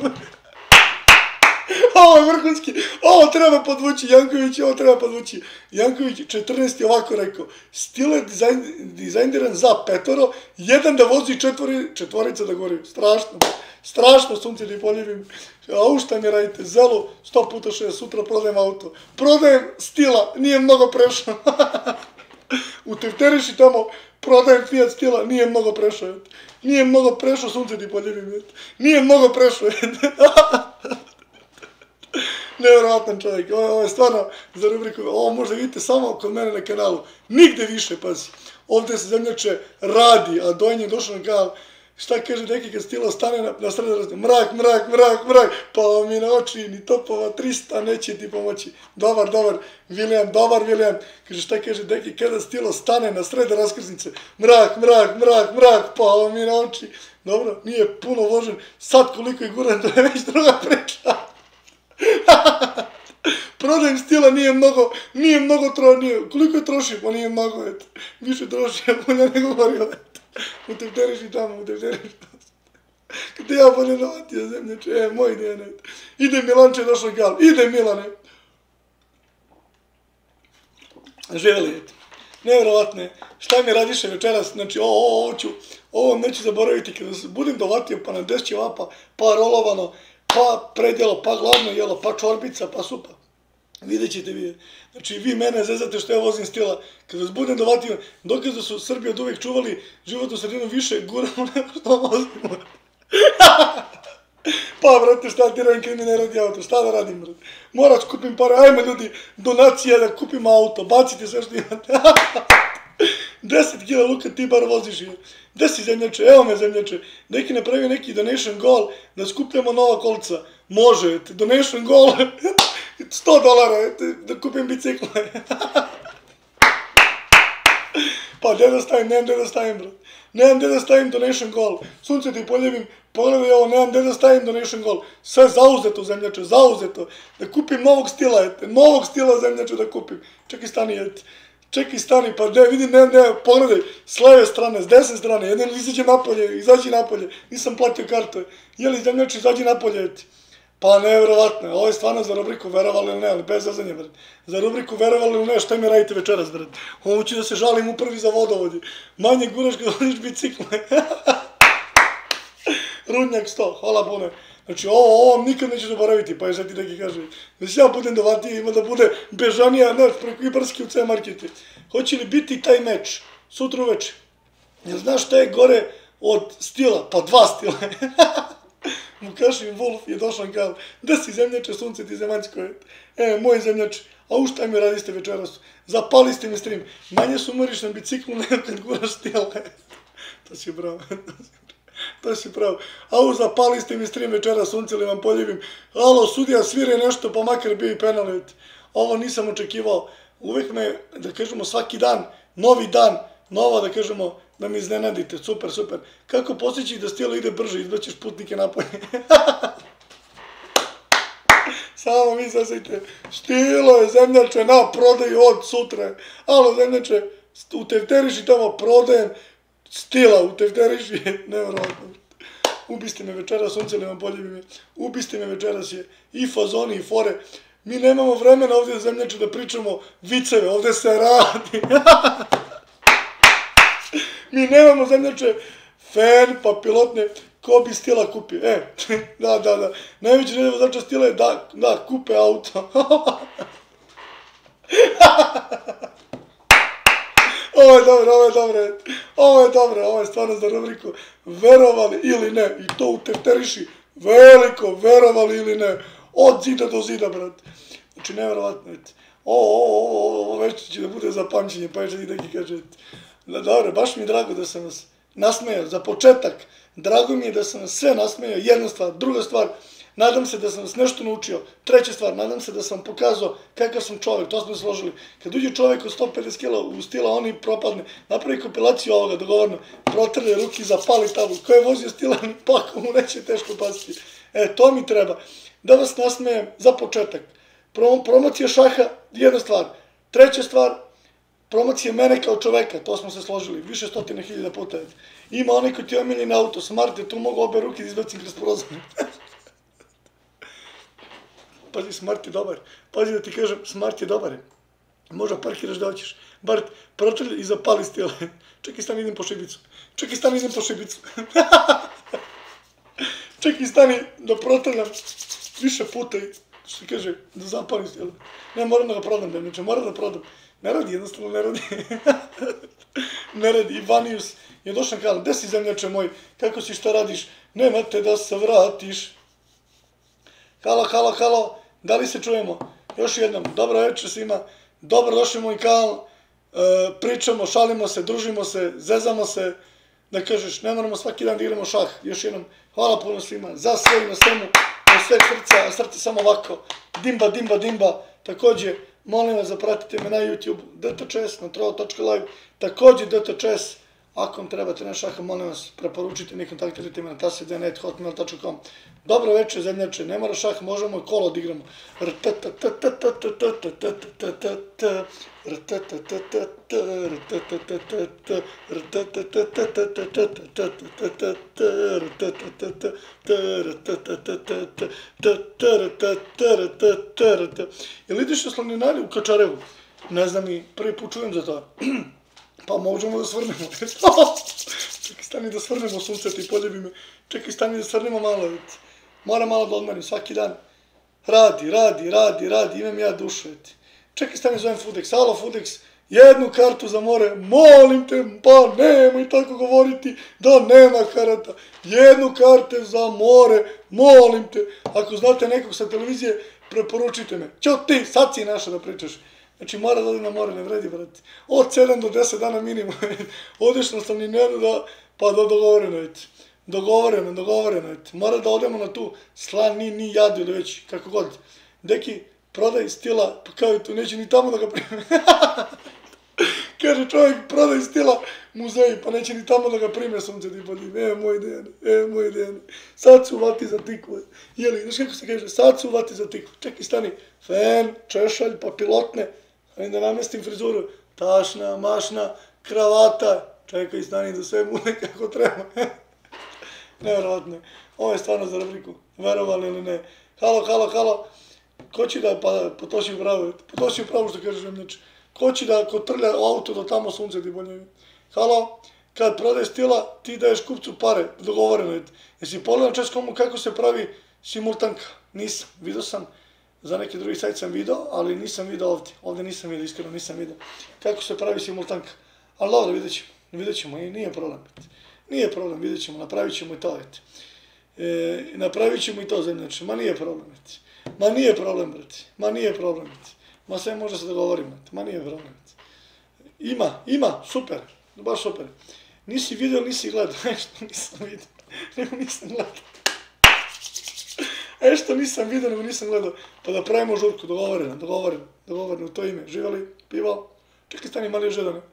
Ovo je vrhunski, ovo treba podvući, Janković, ovo treba podvući. Janković četrnaest je ovako rekao, stilo je dizajniran za petoro, jedan da vozi četvorica da gori. Strašno. Strašno, sunce ti poljubim. A u šta mi radite? Zelo, sto puta šest, sutra prodajem auto. Prodajem stila, nije mnogo prešao. U Tefteriši tamo prodajem Fiat stila, nije mnogo prešao. Nije mnogo prešao, sunce ti poljubim. Nije mnogo prešao. Nevjerovatan čovjek, ovo je stvarno za rubriku, ovo možda vidite samo kod mene na kanalu. Nigde više, pazi. Ovdje se zemljače radi, a Dojen je došao na kanal. Šta kaže Deki kad stilo stane na, na sredo razne? Mrak, mrak, mrak, mrak, pa mi na oči, ni topova trista neće ti pomoći. Dobar, dobar, William, dobar William. Kaže šta kaže Deki kada stilo stane na sredo raskrsnice? Mrak, mrak, mrak, mrak, pa mi na oči. Dobro, nije puno vožen, sad koliko je guran, to je već druga priča. Prodajem stila, nije mnogo, nije mnogo tro, nije, koliko je trošio, pa nije mnogo, eto. Više trošio, bolje nego gorio, eto. U Tefteriši tamo, u Tefteriši tamo. Kada ja bolje navatio zemljače, e, moj djene, eto. Ide Milanče, došao gal, ide Milane. Živjeli, eto. Nevjerovatne, šta mi radiše večeras, znači, o, o, ovo ću, ovo neću zaboraviti, kada se budem dovatio, pa na deset ćevapa, pa rolovano, pa predjelo, pa glavno jelo, pa čorbica, pa supa. Vidjet ćete vi. Znači, vi mene zezate što ja vozim stila. Kad vas budem dovatio, dokaz da su Srbi od uvijek čuvali životnu sredinu više guramo nego što vozimo. Pa, brate, šta ti radim kad mi ne radi auto? Šta da radim, brate? Morat kupim pare, ajme ljudi, donacija da kupim auto, bacite sve što imate. deset kila luka ti bar voziš je. Gde si zemljače? Evo me zemljače. Neki napravio neki donation goal da skupljamo nova kolca. Može, donation goal. sto dolara da kupim bicikle. Pa gdje da stavim, nemam gdje da stavim, bro. Nemam gdje da stavim donation goal. Sunce ti poljubim, pogledaj ovo, nemam gdje da stavim donation goal. Sve zauzeto zemljače, zauzeto. Da kupim novog stila, ete. Novog stila zemljače da kupim. Čekaj stani, ete. Čekaj stani, pa ne, vidi, ne, ne, pogledaj, s leve strane, s desne strane, jedan izađe napolje, izađi napolje, nisam platio kartu, jeli zemljači, izađi napolje, eti. Pa nevjerovatno, ovo je stvarno za rubriku verovali ili ne, ali bez zazanja, bret. Za rubriku verovali ili ne, šta mi radite večeras, bret. Ovo ću da se žalim u prvi za vodovodi. Manje guraš kad vodiš bicikle. Rudnjak sto, hvala puno. Znači, ovo, ovo nikad neću zaboraviti, pa je sad ti neki kaže, da se ja budem dovatiji, ima da bude bežanija, znaš, preko Ibarski u C-markete. Hoće li biti taj meč, sutra uveče? Jel znaš šta je gore od stila? Pa dva stila. Vukašin Wolf je došao i kao, da si zemljače, sunce ti zemaljsko je. E, moj zemljače, a u šta mi radiste večeras? Zapali ste mi stream. Manje su umoriš na biciklu, nego kad guraš stile. To si bravo. To si pravo. Au, zapali ste mi stream večera, sunce li vam poljubim. Alo, sudija svire nešto, pa makar bio i penal. Ovo nisam očekivao. Uvijek me, da kažemo, svaki dan, novi dan, nova, da kažemo, da mi iznenadite. Super, super. Kako postići da stilo ide brže, izbaćeš putnike napolje. Samo mi sasajte. Stilo je zemljače na prodaju od sutra. Alo, zemljače, u Tefteriši tamo prodajem. Stila u Tefteriši, nevjerovatno. Ubiste me večera, sunce li vam poljubi me. Ubiste me večeras je i fazoni i fore. Mi nemamo vremena ovdje zemljače da pričamo viceve, ovdje se radi. Mi nemamo zemljače fan pa pilotne, ko bi Stila kupio. E, da, da, da. Najveći red vozača Stila je da, da, kupe auto. Ovo je dobro, ovo je dobro, ovo je dobro, ovo je stvarno za rubriku, verovali ili ne, i to u Tefteriši, veliko, verovali ili ne, od zida do zida, brat. Znači, nevjerovatno, ovo, ovo, ovo, ovo već će da bude za pamćenje, pa još neki kaže, dobro, baš mi je drago da sam vas nasmejao, za početak, drago mi je da sam vas sve nasmejao, jedna stvar, druga stvar, nadam se da sam vas nešto naučio. Treća stvar, nadam se da sam pokazao kakav sam čovjek, to smo složili. Kad uđe čovjek od sto pedeset kila u Stila, on i propadne, napravi kompilaciju ovoga dogovorno, protrlje ruki, zapali tablu. Ko je vozio Stila, pa ako mu neće teško pasiti. E, to mi treba. Da vas nasmejem za početak. Promocija šaha, jedna stvar. Treća stvar, promocija mene kao čoveka, to smo se složili, više stotine hiljada puta. Ima onaj koji ti je omiljeni auto, Smart, tu mogu obe ruke da izbacim kroz prozor. Pazi, Smart je dobar. Pazi da ti kažem, Smart je dobar. Možda parkiraš da hoćeš. Bar protrlj i zapali Stila. Čekaj, stani, idem po šibicu. Čekaj, stani, idem po šibicu. Čekaj, stani, da protrljam više puta i, što ti kaže, da zapalim Stila. Ne, moram da ga prodam, demniče, moram da prodam. Ne radi, jednostavno ne radi. Ne radi. Ivanius je došao kao, gde si zemljače moj, kako si, šta radiš? Nema te da se vratiš. Halo, halo, halo, da li se čujemo? Još jednom, dobro večer svima, dobro došli moj kanal, pričamo, šalimo se, družimo se, zezamo se, da kažeš, ne moramo svaki dan da igramo šah. Još jednom, hvala puno svima, za sve i na svemu, na sve srca, a srce samo ovako, dimba, dimba, dimba, također, molim vas da pratite me na YouTube, d t č s, na trovo tačka live, također d t č s, ako vam trebate na šaha, molim vas, preporučite mi, kontaktirajte me na tase d net hotmail tačka com. Dobro večer, zemljače, ne mora šah, možemo i kolo odigramo. Jel ideš na slaninari u Kačarevu? Ne znam, i prvi put čujem za to. Pa možemo da svrnemo. Čekaj, stani da svrnemo, sunce ti poljubi me. Čekaj, stani da svrnemo malo. Moram malo da odmerim svaki dan. Radi, radi, radi, radi, imam ja dušu. Čekaj, stani, zovem Foodex. Alo, Foodex, jednu kartu za more. Molim te, pa nemoj tako govoriti da nema karata. Jednu karte za more, molim te. Ako znate nekog sa televizije, preporučite me. Ćao ti, sad si naša da pričaš. Znači, mora da odim na more, ne vredi, brati. Od sedam do deset dana minimum. Odeš na slavnineru da, pa da dogovoreno, dogovoreno, dogovoreno, mora da odemo na tu slanini jadu ili već, kako god. Deki, prodaj Stila, pa kao i tu, neće ni tamo da ga prime. Kaže čovjek, prodaj Stila muzeji, pa neće ni tamo da ga prime, sunce ti podim. E, moj Dejane, e, moj Dejane. Sad su vati za tikvu. Jeli, znaš kako se kaže, sad su vati za tikvu. Čekaj, stani, fen, češalj, pa pilotne. Ajde da namestim frizuru. Tašna, mašna, kravata. Čekaj, stani da sve bude kako treba. Nevjerovatno. Ovo je stvarno za rubriku. Verovali ili ne. Halo, halo, halo. Ko će da, pa potoši u pravu. Potoši u pravu što kažeš zemljače. Ko će da kotrlja auto do tamo sunce ti bolje. Halo, kad prodaj Stila, ti daješ kupcu pare. Dogovoreno je. Jesi pogledao čas komu kako se pravi simultanka, nisam, vidio sam, za neki drugi sajt sam vidio, ali nisam vidio ovdje, ovdje nisam vidio, iskreno nisam vidio kako se pravi simultanka, ali dobro, vidjet ćemo, vidjet ćemo i nije problem, nije problem, vidjet ćemo, napravit ćemo i to, e, napravit ćemo i to zemljače, ma nije problem, ma nije problem, brate, ma nije problem, ma sve može se dogovoriti, ma nije problem, ima, ima, super, baš super, nisi vidio, nisi gledao, što nisam vidio, nego nisam gledao. E što nisam vidio, nego nisam gledao, pa da pravimo žurku, dogovoreno, dogovoreno, dogovoreno, u to ime, živjeli, pivo, čekaj, stani mali žedane.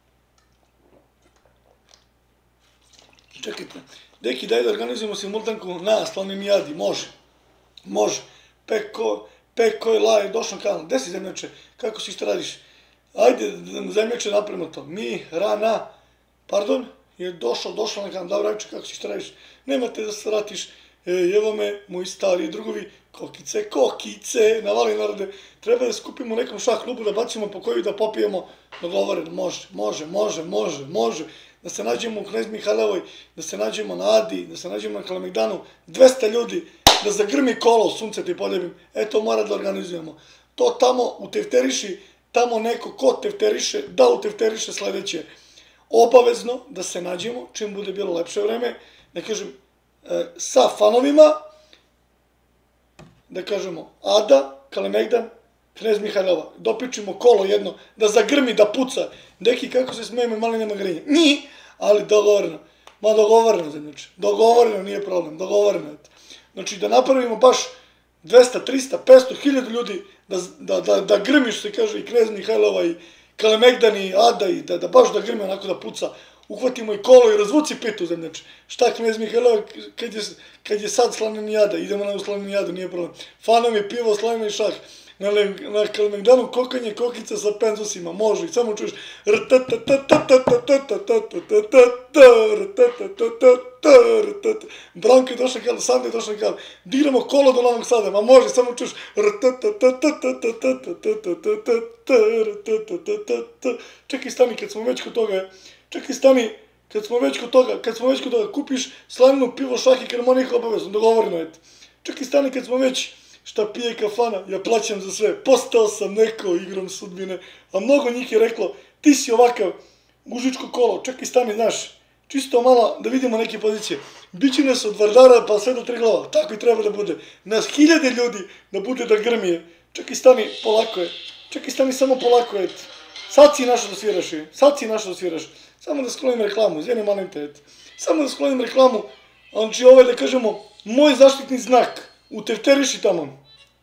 Čekajte, deki, daj da organizujemo simultanku na Slaninijadi, može, može, peko, peko je laj, došao kanal, gde si zemljače, kako si što radiš, ajde, zemljače, napravimo to, mi, rana, pardon, je došao, došao na kanal, dobro, ajče, kako si što radiš, nemate da se vratiš, evo me, moji stari drugovi, kokice, kokice, navali narode, treba da skupimo u nekom šah klubu, da bacimo po koju da popijemo, dogovoreno, može, može, može, može, može, da se nađemo u Knez Mihajlovoj, da se nađemo na Adi, da se nađemo na Kalemegdanu, dvesta ljudi, da zagrmi kolo, sunce ti poljubim, eto mora da organizujemo. To tamo u Tefteriši, tamo neko ko Tefteriše, da u Tefteriše sledeće, obavezno da se nađemo, čim bude bilo lepše vreme, da kažem, sa fanovima, da kažemo, Ada, Kalemegdan, Knez Mihajlova, dopičimo kolo jedno, da zagrmi, da puca, deki kako se smijeme, mali nema grenje, ni, ali dogovoreno, ma dogovoreno, znači, dogovoreno, nije problem, dogovoreno, znači da napravimo baš dvesta, trista, petsto, hiljada ljudi, da grmiš, se kaže, i Knez Mihajlova, i Kalemegdan, i Ada, i da baš da grmi, onako da puca, uhvatimo i kolo i razvuci pitu zemljače. Šta Knez Mihajlova kad je sad Slaninijada, idemo na Slaninijadu, nije problem. Fanovi, pivo, slanina i šah. Na Kalemegdanu kokanje kokica sa penzusima, može i samo čuješ Branko je došao kal, Sanda je došao kal, diramo kolo do Novog Sada, ma može, samo čuješ čekaj stani kad smo već kod toga, čekaj stani kad smo već kod toga, kad smo već kod toga, kupiš slaninu, pivo, šah i harmonika obavezno, dogovoreno je. Čekaj stani kad smo već, šta pije kafana, ja plaćam za sve, postao sam neko igrom sudbine, a mnogo njih je reklo, ti si ovakav, gužičko kolo, čekaj stani, znaš, čisto malo da vidimo neke pozicije, biće nas od Vardara pa sve do Triglava, tako i treba da bude, nas hiljade ljudi da bude da grmije, čekaj stani, polako je, čekaj stani, samo polako je, sad si našao da sviraš, sad si našao da sviraš, samo da sklonim reklamu, izvijeni malim te, samo da sklonim reklamu, znači ovaj da kažemo, moj zaštitni znak, u Tefteriši tamo.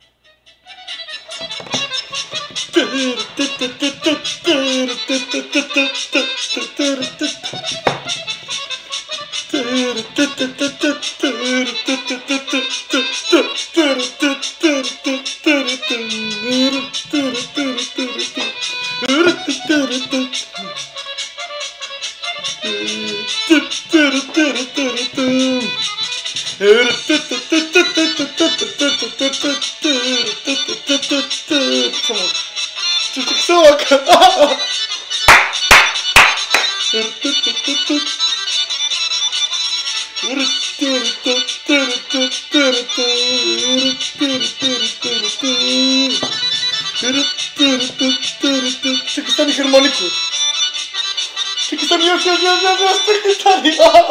Čekaj se ovako. Čekaj stani harmoniku. Čekaj stani još, još, još, još, još, čekaj stani.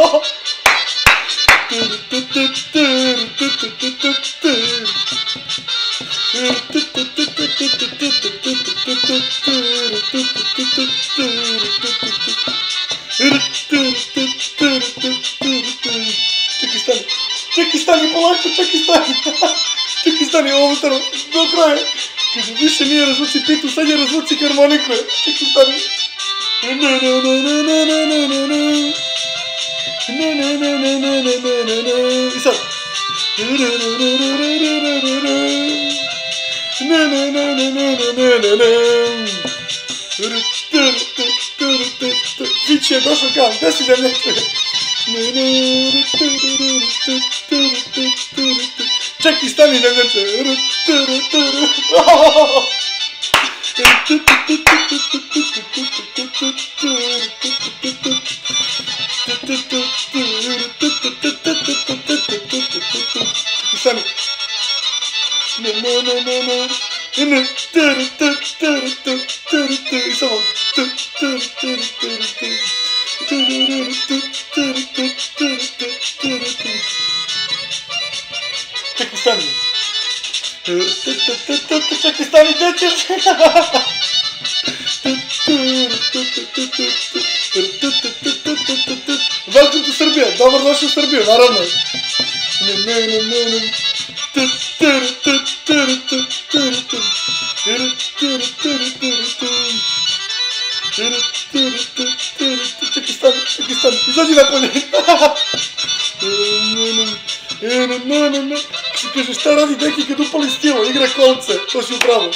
Čekaj stani, čekaj stani, polako, čekaj stani, čekaj stani, ovo stano, do kraja, kaže, više nije razvuci pitu, sad je razvuci harmoniku, čekaj stani, ne, ne, ne, ne, ne, ne, ne, ne, ne, ne, ne, ne, ne, ne, ne, ne, ne, ne, i sad, ne, ne, ne, ne, ne, ne, ne, ne, ne, ne, ne, ne, ne, ne, ne, ne, Vić je došao kao, gde si da neče? Čekaj, stani da neče. Stani. I samo čekaj stani čekaj stani gdje ćeš Welcome to Srbija, dobro došli u Srbiju, naravno. Čekaj stani, čekaj stani, izađi napolje. Kaže, šta radi deki kad upali stilo, igra kolce, to si upravo.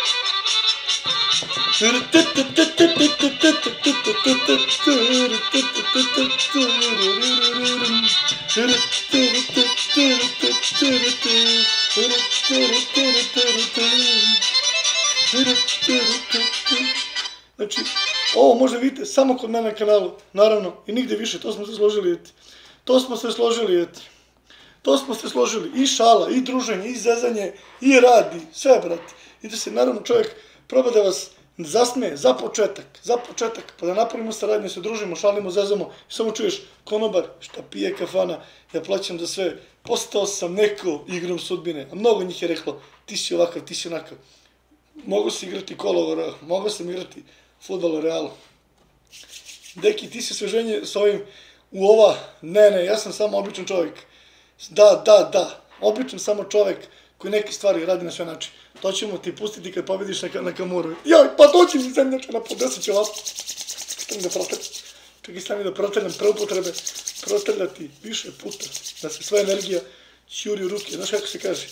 Znači, ovo možda vidite samo kod mene na kanalu, naravno, i nigde više, to smo se složili, eti. To smo se složili, eti. To smo se složili, i šala, i druženje, i zezanje, i radi, sve, brate. I da se, naravno, čovjek proba da vas zasmeje za početak, za početak, pa da napravimo saradnje, se družimo, šalimo, zezamo, i samo čuješ, konobar, šta pije kafana, ja plaćam za sve, postao sam neko igrom sudbine, a mnogo njih je reklo, ti si ovakav, ti si onakav. Mogu se igrati kolovora, mogu sam igrati fudbal u Realu. Deki, ti si sveženje s ovim u ova, ne, ne, ja sam samo običan čovjek. Da, da, da, običan samo čovjek koji neke stvari radi na sve način. To ćemo ti pustiti kad pobediš na Kamuru. Joj, pa to će mi zemljače na podesit će ovako. Stani da protrljam. Čekaj, stani da protrljam preupotrebe. Protrljati više puta. Da se sva energija ćuri u ruke. Znaš kako se kaže?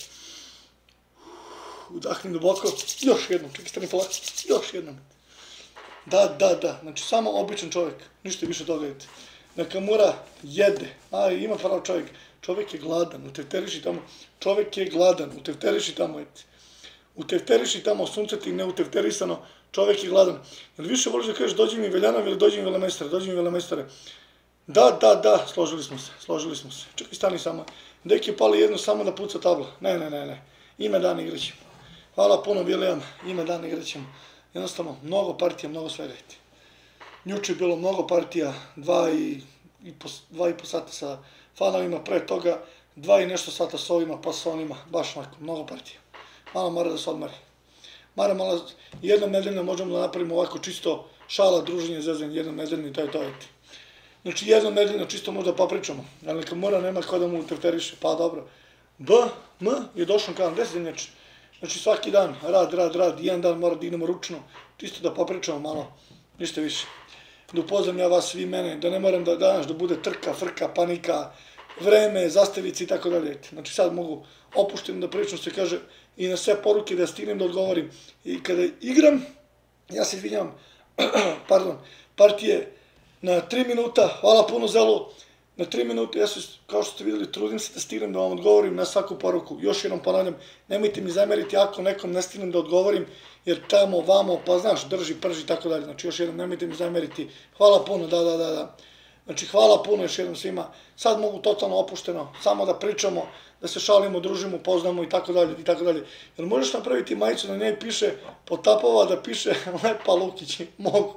Udahni duboko. Još jednom. Čekaj, stani polako. Još jednom. Da, da, da. Znači, samo običan čovjek. Ništa više toga idete. Nakamura jede. A, ima pravo čovjek. Čovjek je gladan. Utefteriši tamo. Čovjek je gladan. Utefteriši tamo, eti. Utefteriši tamo, sunce ti ne utefterisano. Čovjek je gladan. Jel više voliš da kažeš dođi mi Veljanovi ili dođi mi Velemestare? Dođi mi Velemestare. Da, da, da. Složili smo se. Složili smo se. Čekaj, stani samo. Deki pali jedno samo da puca tabla. Ne, ne, ne, ne. Ime dan igraćemo. Hvala puno, William. Ime dan igraćemo. Jednostavno, mnogo partija, mnogo svega. Juče je bilo mnogo partija, dva i, i, po, dva i po sata sa fanovima, pre toga dva i nešto sata s ovima, pa sa onima, baš onako, mnogo partija. Malo mora da se odmari. Mara malo, jednom nedeljno možemo da napravimo ovako čisto šala, druženje, zezanje, jednom nedeljno i to je to. Znači, jednom nedeljno čisto možda popričamo, ali neka mora nema ko da mu utefteriše, pa dobro. B, M je došao kao deset zemljače. Znači, svaki dan, rad, rad, rad, jedan dan mora da idemo ručno, čisto da popričamo malo, ništa više. Da upoznam ja vas, vi mene, da ne moram da danas da bude trka, frka, panika, vreme, zastavice i tako dalje. Znači, sad mogu opušteno da pričam, što se kaže, i na sve poruke da stignem da odgovorim. I kada igram, ja se izvinjam, pardon, partije na tri minuta, hvala puno Zelu, na tri minute, ja se, kao što ste vidjeli, trudim se da stignem da vam odgovorim na svaku poruku. Još jednom ponavljam, nemojte mi zameriti ako nekom ne stignem da odgovorim, jer tamo, vamo, pa znaš, drži, prži i tako dalje. Znači, još jednom, nemojte mi zameriti. Hvala puno, da, da, da, da. Znači, hvala puno još jednom svima. Sad mogu totalno opušteno, samo da pričamo, da se šalimo, družimo, poznamo i tako dalje, i tako dalje. Jer možeš napraviti majicu, na njej piše, potapova da piše Lepa Lukić. Mogu.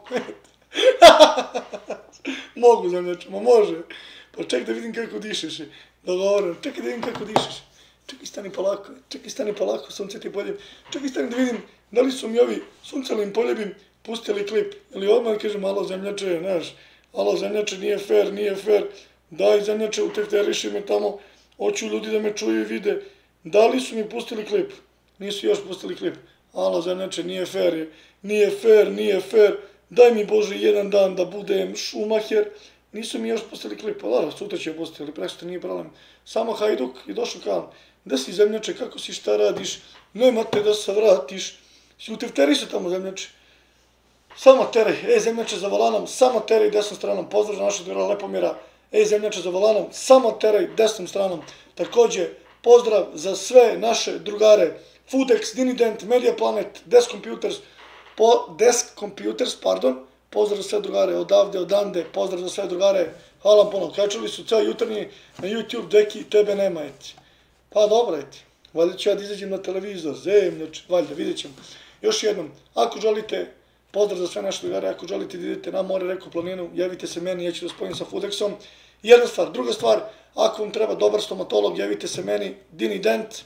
Mogu, zemljačima, može. Pa čekaj da vidim kako dišeš. Dogovorim, čekaj da vidim kako dišeš. Čekaj, stani polako, čekaj, stani polako, sunce ti poljeb. Čekaj, stani da vidim da li su mi ovi suncelim poljebim pustili klip. Ili odmah kažem, alo zemljače, znaš, alo zemljače, nije fair, nije fair. Daj zemljače, utefteriši me tamo, hoću ljudi da me čuju i vide. Da li su mi pustili klip? Nisu još pustili klip. Alo zemljače, nije fair, nije fair, nije fair. Daj mi Bože jedan dan da budem Schumacher. Nisu mi još pustili klip, pa da, sutra će pustiti, ali presto nije problem. Samo Hajduk je došao kao, da si zemljače, kako si, šta radiš, nema te da se vratiš. Si utefteri se tamo zemljače. Samo teraj, ej zemljače za volanom, samo teraj desnom stranom, pozdrav za našeg drugara Lepomira. Ej zemljače za volanom, samo teraj desnom stranom. Također, pozdrav za sve naše drugare, Foodex, Dinident, Media Planet, Desk Computers, po, Desk Computers, pardon, pozdrav za sve drugare, odavde, odande, pozdrav za sve drugare, hvala puno, kačali su ceo jutarnji na YouTube, Deki, tebe nema, eti. Pa dobro, eti, valjda ću ja da izađem na televizor, zemljač, valjda, vidjet ćemo. Još jednom, ako želite, pozdrav za sve naše drugare, ako želite da idete na more, reku, planinu, javite se meni, ja ću da spojim sa Foodexom. Jedna stvar. Druga stvar, ako vam treba dobar stomatolog, javite se meni, Dini Dent.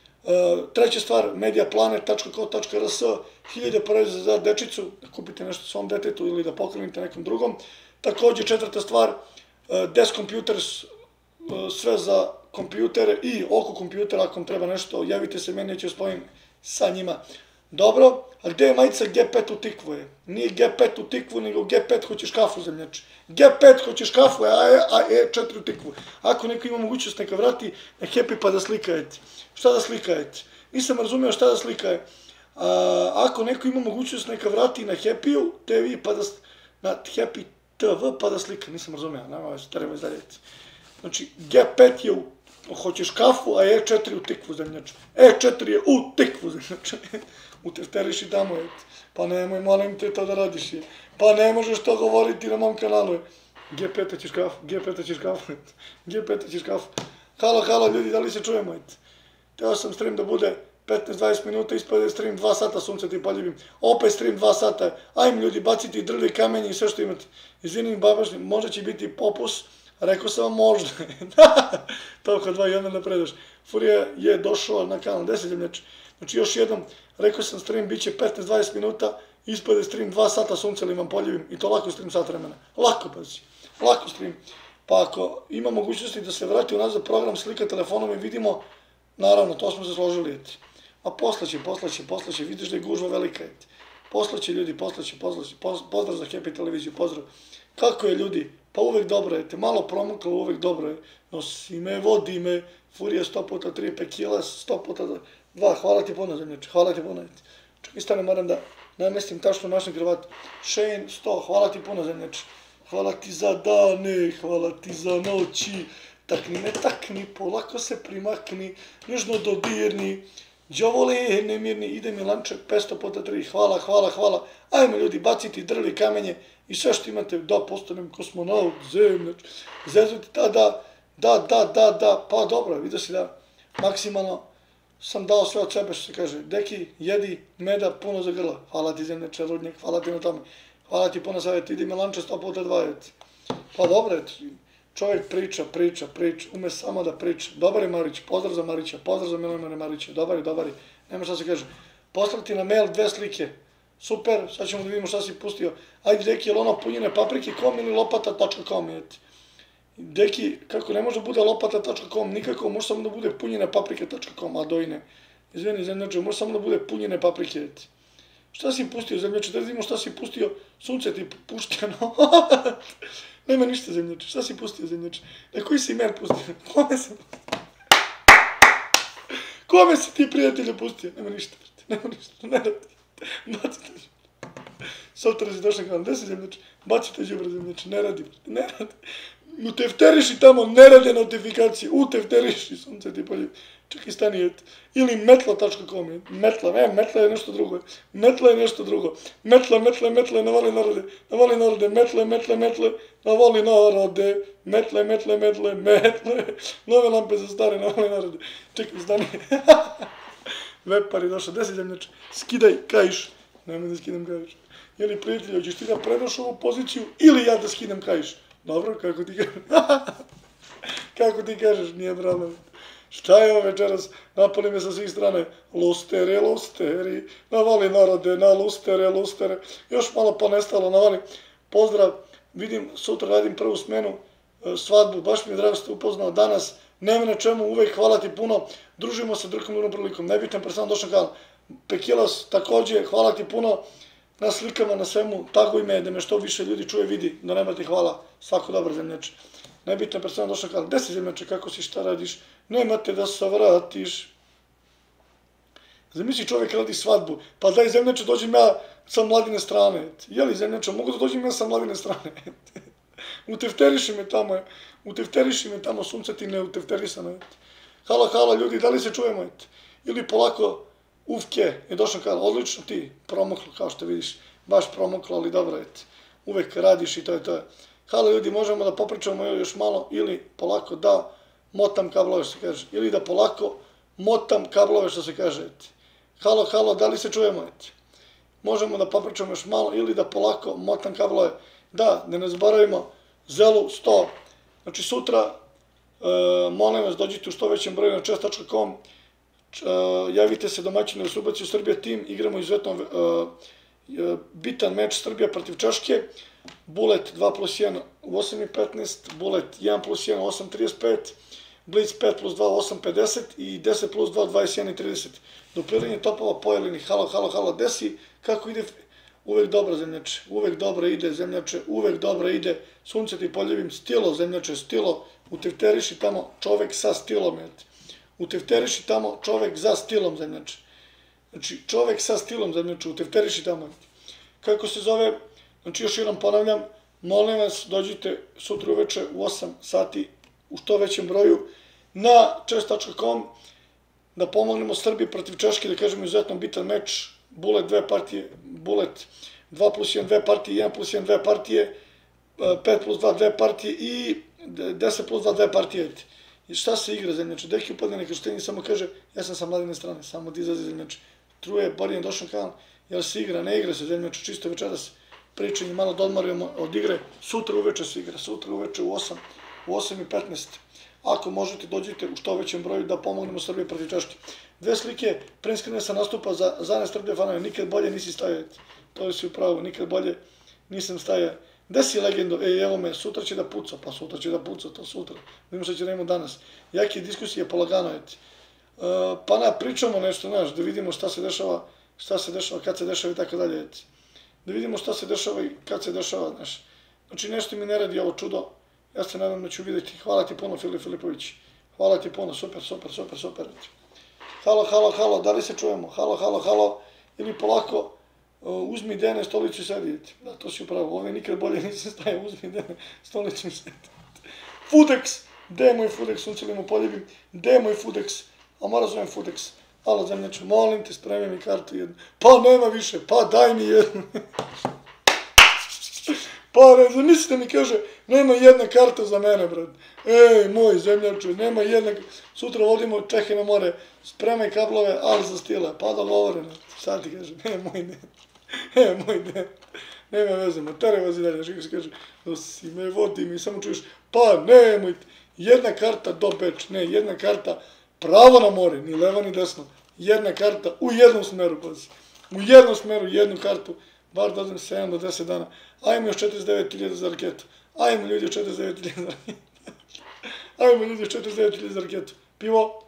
Treća stvar, mediaplanet tačka co tačka rs, hiljade proizvoda za dečicu, da kupite nešto svom detetu ili da pokrenite nekom drugom. Također, četvrta stvar, Desk Computers, sve za kompjutere i oko kompjutera, ako vam treba nešto, javite se meni, ja ću spojim sa njima. Dobro, a gde je majica G pet u tikvu je? Nije G pet u tikvu, nego G pet hoćeš kafu, zemljači. G pet hoćeš kafu, a E četiri u tikvu. Ako neko ima mogućnost, neka vrati na Happy pa da slikajete. Šta da slikajete? Nisam razumio šta da slikaje. Ako neko ima mogućnost, neka vrati na Happy-u te ve pa da, na Happy te ve pa da slika. Nisam razumio, nema već, treba izdaljati. Znači, G pet je u hoćeš kafu, a E četiri u tikvu, zemljače. E četiri je u tikvu, zemljače. Utefteriši tamo, je. Pa nemoj, molim te to da radiš, je. Pa ne možeš to govoriti na mom kanalu, je. G pet ćeš kafu, G pet ćeš kafu, G pet ćeš kafu. Halo, halo, ljudi, da li se čujemo, je. Teo sam stream da bude petnaest dvadeset minuta, ispod je stream dva sata, sunce ti paljivim. Opet stream dva sata, ajme ljudi, baciti drli, kamenje i sve što imate. Izvinim, babašni, možda će biti popus. Rekao sam vam možda, toliko dva i odmah da predaš. Furija je došao na kanal deset zemljači. Znači još jednom, rekao sam stream bit će petnaest dvadeset minuta, ispod je stream dva sata, sunce li vam poljubim i to lako stream sat vremena. Lako, pazi, lako stream. Pa ako ima mogućnosti da se vrati u nazad program slika telefonom i vidimo, naravno, to smo se složili, eti. A poslaće, poslaće, poslaće, vidiš da je gužva velika, eti. Poslaće ljudi, poslaće, poslaće, pozdrav za Happy televiziju, pozdrav. Kako je ljudi? Pa uvek dobro je, te malo promuklo, uvek dobro je. Nosi me, vodi me, Furija sto puta tri, Pekila sto puta dva, hvala ti puno zemljače, hvala ti puno. Čekaj, stane, moram da namestim tačno mašnu krevatu. Shane sto, hvala ti puno zemljače. Hvala ti za dane, hvala ti za noći. Takni me, takni, polako se primakni, nježno dodirni. Đovole, nemirni, ide mi lanček, petsto puta tri, hvala, hvala, hvala. Ajmo ljudi, baciti drvi, kamenje i sve što imate, da postanem kosmonaut, zemljač, zezuti, da, da, da, da, da, da, pa dobro, vidio si da maksimalno sam dao sve od sebe, što se kaže, deki, jedi, meda, puno za grla, hvala ti zemljače, rudnjak, hvala ti na tome, hvala ti puno savjet, idi mi lanče sto puta dva, pa dobro, eto, čovjek priča, priča, priča, ume samo da priča. Dobar je Marić, pozdrav za Marića, pozdrav za Milomira Marića, dobar je, dobar je, nema šta se kaže. Poslati na mail dve slike, super, sad ćemo da vidimo šta si pustio. Ajde, deki, je li ono punjene paprike kom ili lopata tačka com, jeti. Deki, kako ne može da bude lopata tačka com, nikako, može samo da bude punjene paprike tačka com, a dojne. Izvini, zemljače, može samo da bude punjene paprike, jeti. Šta si pustio, zemljače, da vidimo šta si pustio, sunce ti pušteno. Nema ništa, zemljače, šta si pustio, zemljače? Na koji si mail pustio? Kome sam? Kome si ti prijatelja pustio? Nema ništa, nema ništa, ne radi. Bacite đubre. Software si došao kanal, gde si zemljače? Bacite đubre, zemljače, ne radi, ne radi. Utefteriši tamo, ne rade notifikacije, utefteriši, sunce ti polje. Čekaj, stani, jet. Ili metla tačka com, jet. Metla, ne, metla je nešto drugo. Metla je nešto drugo. Metla, metla, metla, navali narode, navali narode, metle, metle, metle, navali narode, metle, metle, metle, metle, nove lampe za stare, navali narode. Čekaj, stani. Vepar je došao, deset zemljače, skidaj kajiš. Nemoj da skidam kajiš. Jeli, prijatelji, hoćeš ti da predaš ovu poziciju ili ja da skidam kajiš? Dobro, kako ti kažeš? Kako ti kažeš, nije problem. Šta je ovo večeras? Napali me sa svih strane. Lustere, lusteri, navali narode, na lustere, lustere. Još malo ponestalo, navali. Pozdrav, vidim, sutra radim prvu smenu, svadbu, baš mi je drago ste upoznao danas. Nema na čemu, uvek hvala ti puno. Družimo se drugom drugom prilikom. Nebitan pre sam došao kanal. Pekilas, takođe, hvala ti puno. Na slikama, na svemu, taguj me, da me što više ljudi čuje, vidi, da nema ti hvala, svako dobro zemljače. Nebitno, pre sam došao kanal, gde si zemljače, kako si, šta radiš, nemate da se vratiš. Zamisli čovjek radi svadbu, pa daj zemljače, dođem ja sa mladine strane, jeli zemljače, mogu da dođem ja sa mladine strane. Utefteriši me tamo, utefteriši me tamo, sunce ti ne utefterisano. Halo, halo ljudi, da li se čujemo, ili polako, ufke, je došao kanal, odlično ti, promoklo, kao što vidiš, baš promoklo, ali dobro, eti, uvek radiš i to je to. Halo ljudi, možemo da popričamo još malo, ili polako da motam kablove, što kaže, ili da polako motam kablove, što se kaže, eti. Halo, halo, da li se čujemo, eti? Možemo da popričamo još malo ili da polako motam kablove. Da, da ne zaboravimo, Zelu sto. Znači sutra, e, molim vas, dođite u što većem broju na chess tačka com, e, javite se domaćinu da se ubaci u Srbija tim, igramo izuzetno e, bitan meč Srbija protiv Češke, Bulet dva plus jedan u osam i petnaest, Bulet jedan plus jedan u osam trideset pet, Blitz pet plus dva u osam pedeset i deset plus dva dvadeset jedan i trideset. Dupliranje topova pojelini, halo, halo, halo, desi, kako ide, uvek dobro zemljače, uvek dobro ide zemljače, uvek dobro ide, sunce ti poljubim, stilo zemljače, stilo, utefteriši tamo čovek sa stilom, utefteriši tamo čovek za stilom zemljače, znači čovek sa stilom zemljače, utefteriši tamo, kako se zove, znači još jednom ponavljam, molim vas dođite sutra uveče u osam sati u što većem broju na chess tačka com da pomognemo Srbiji protiv Češke, da kažemo izuzetno bitan meč, Bulet dve partije, Bulet dva plus jedan dve partije, jedan plus jedan dve partije, pet plus dva dve partije i deset plus dva dve partije. I šta se igra zemljače? Deki upadne neka štenji, samo kaže, ja sam sa Mladine strane, samo da izlazi zemljače. Truje, Borijan došao kanal, jel se igra, ne igra se zemljače, čisto večeras pričanje, malo da odmarujemo od igre, sutra uveče se igra, sutra uveče u osam, u osam i petnaest. Ako možete, dođite u što većem broju da pomognemo Srbije protiv Češke. Dve slike, Prince Knesa nastupa za Zane Srbije fanove, nikad bolje nisi stajao, to si upravo, nikad bolje nisam stajao. Gde si legendo? Ej, evo me, sutra će da puca, pa sutra će da puca, to sutra. Vidimo što će da imamo danas. Jake diskusije polagano, eti. Pa na, pričamo nešto, znaš, da vidimo šta se dešava, šta se dešava, kad se dešava i tako dalje, eti. Da vidimo šta se dešava i kad se dešava, znaš. Znači, nešto mi ne radi ovo čudo. Ja se nadam da ću vidjeti. Hvala ti puno, Filip Filipović. Hvala ti puno, super, super, super, super. Halo, halo, halo, da li se čujemo? Halo, halo, halo. Ili polako, uzmi Dene, stolicu i sedi. Da, to si upravo. Ovdje nikad bolje nisam stavio. Uzmi Dene, stolicu i sedi. Fudex. Gde moj Fudex? Suncelimo poljubim. Gde moj Fudex? A mora zovem Fudex. Halo, zemljače, molim te, spremi mi kartu jednu. Pa nema više, pa daj mi jednu. Pa ne, zamislite mi kaže, nema jedna karta za mene, brat. Ej, moj zemljače, nema jedna, sutra vodimo Čehe na more, spremaj kablove, ali za stile, pa dogovoreno. Šta ti kaže, ne, moj ne, e, moj ne, nema veze, matere vas i dalje, što se kaže, nosi me, vodi mi, samo čuješ, pa nemojte, jedna karta do Beč, ne, jedna karta pravo na more, ni levo ni desno, jedna karta u jednom smeru, pazi, u jednom smeru jednu kartu, bar da odem sedam do deset dana. Ajmo još četrdeset devet hiljada za raketu. Ajmo ljudi još četrdeset devet hiljada za raketu. Ajmo ljudi još četrdeset devet hiljada za raketu. Pivo.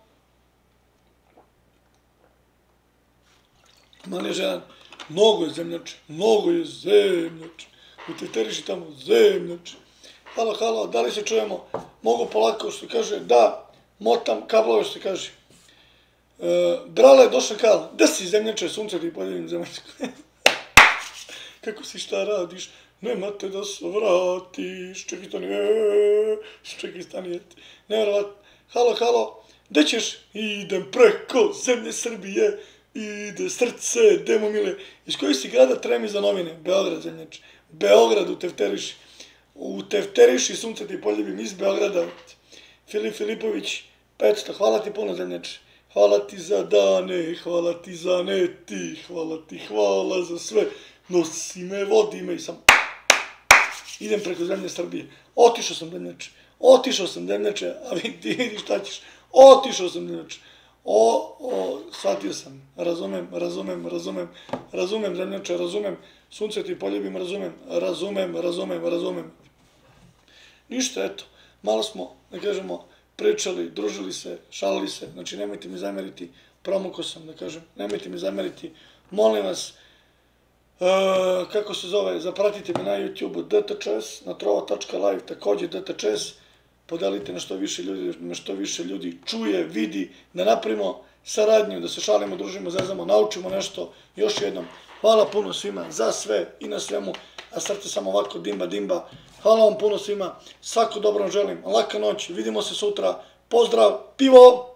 Mali je žedan. Mnogo je zemljače. Mnogo je zemljače. Utefteriši tamo zemljače. Halo, halo, da li se čujemo? Mogu polako što kaže, da, motam kablove što kaže. Brale, došla kal. Da si zemljače, sunce ti poljevim zemljače. Kako si, šta radiš? Nemate da se vratiš. Čekaj, stani, eee, čekaj, stani, nevjerovatno. Halo, halo, gde ćeš? Idem preko zemlje Srbije, ide srce, demo mile. Iz koji si grada? Tremi za novine. Beograd, zemljače. Beograd, utefteriši. Utefteriši, sunce ti poljubim iz Beograda. Filip Filipović, petsto, hvala ti puno, zemljače. Hvala ti za dane, hvala ti za neti, hvala ti, hvala za sve. Nosi me, vodi me i sam idem preko zemlje Srbije. Otišao sam zemljače, otišao sam zemljače, a vidi, vidi šta ćeš. Otišao sam zemljače. O, o, shvatio sam, razumem, razumem, razumem, razumem zemljače, razumem, sunce ti poljubim, razumem, razumem, razumem, razumem. Ništa, eto, malo smo, da kažemo, pričali, družili se, šalili se, znači nemojte mi zameriti, promukao sam, da kažem, nemojte mi zameriti, molim vas, kako se zove, zapratite me na YouTube-u D T C S, na trova tačka live, također D T C S, podelite na što više ljudi, na što više ljudi čuje, vidi, da napravimo saradnju, da se šalimo, družimo, zezamo, naučimo nešto, još jednom, hvala puno svima za sve i na svemu, a srce samo ovako dimba dimba, hvala vam puno svima, svako dobro vam želim, laka noć, vidimo se sutra, pozdrav, pivo!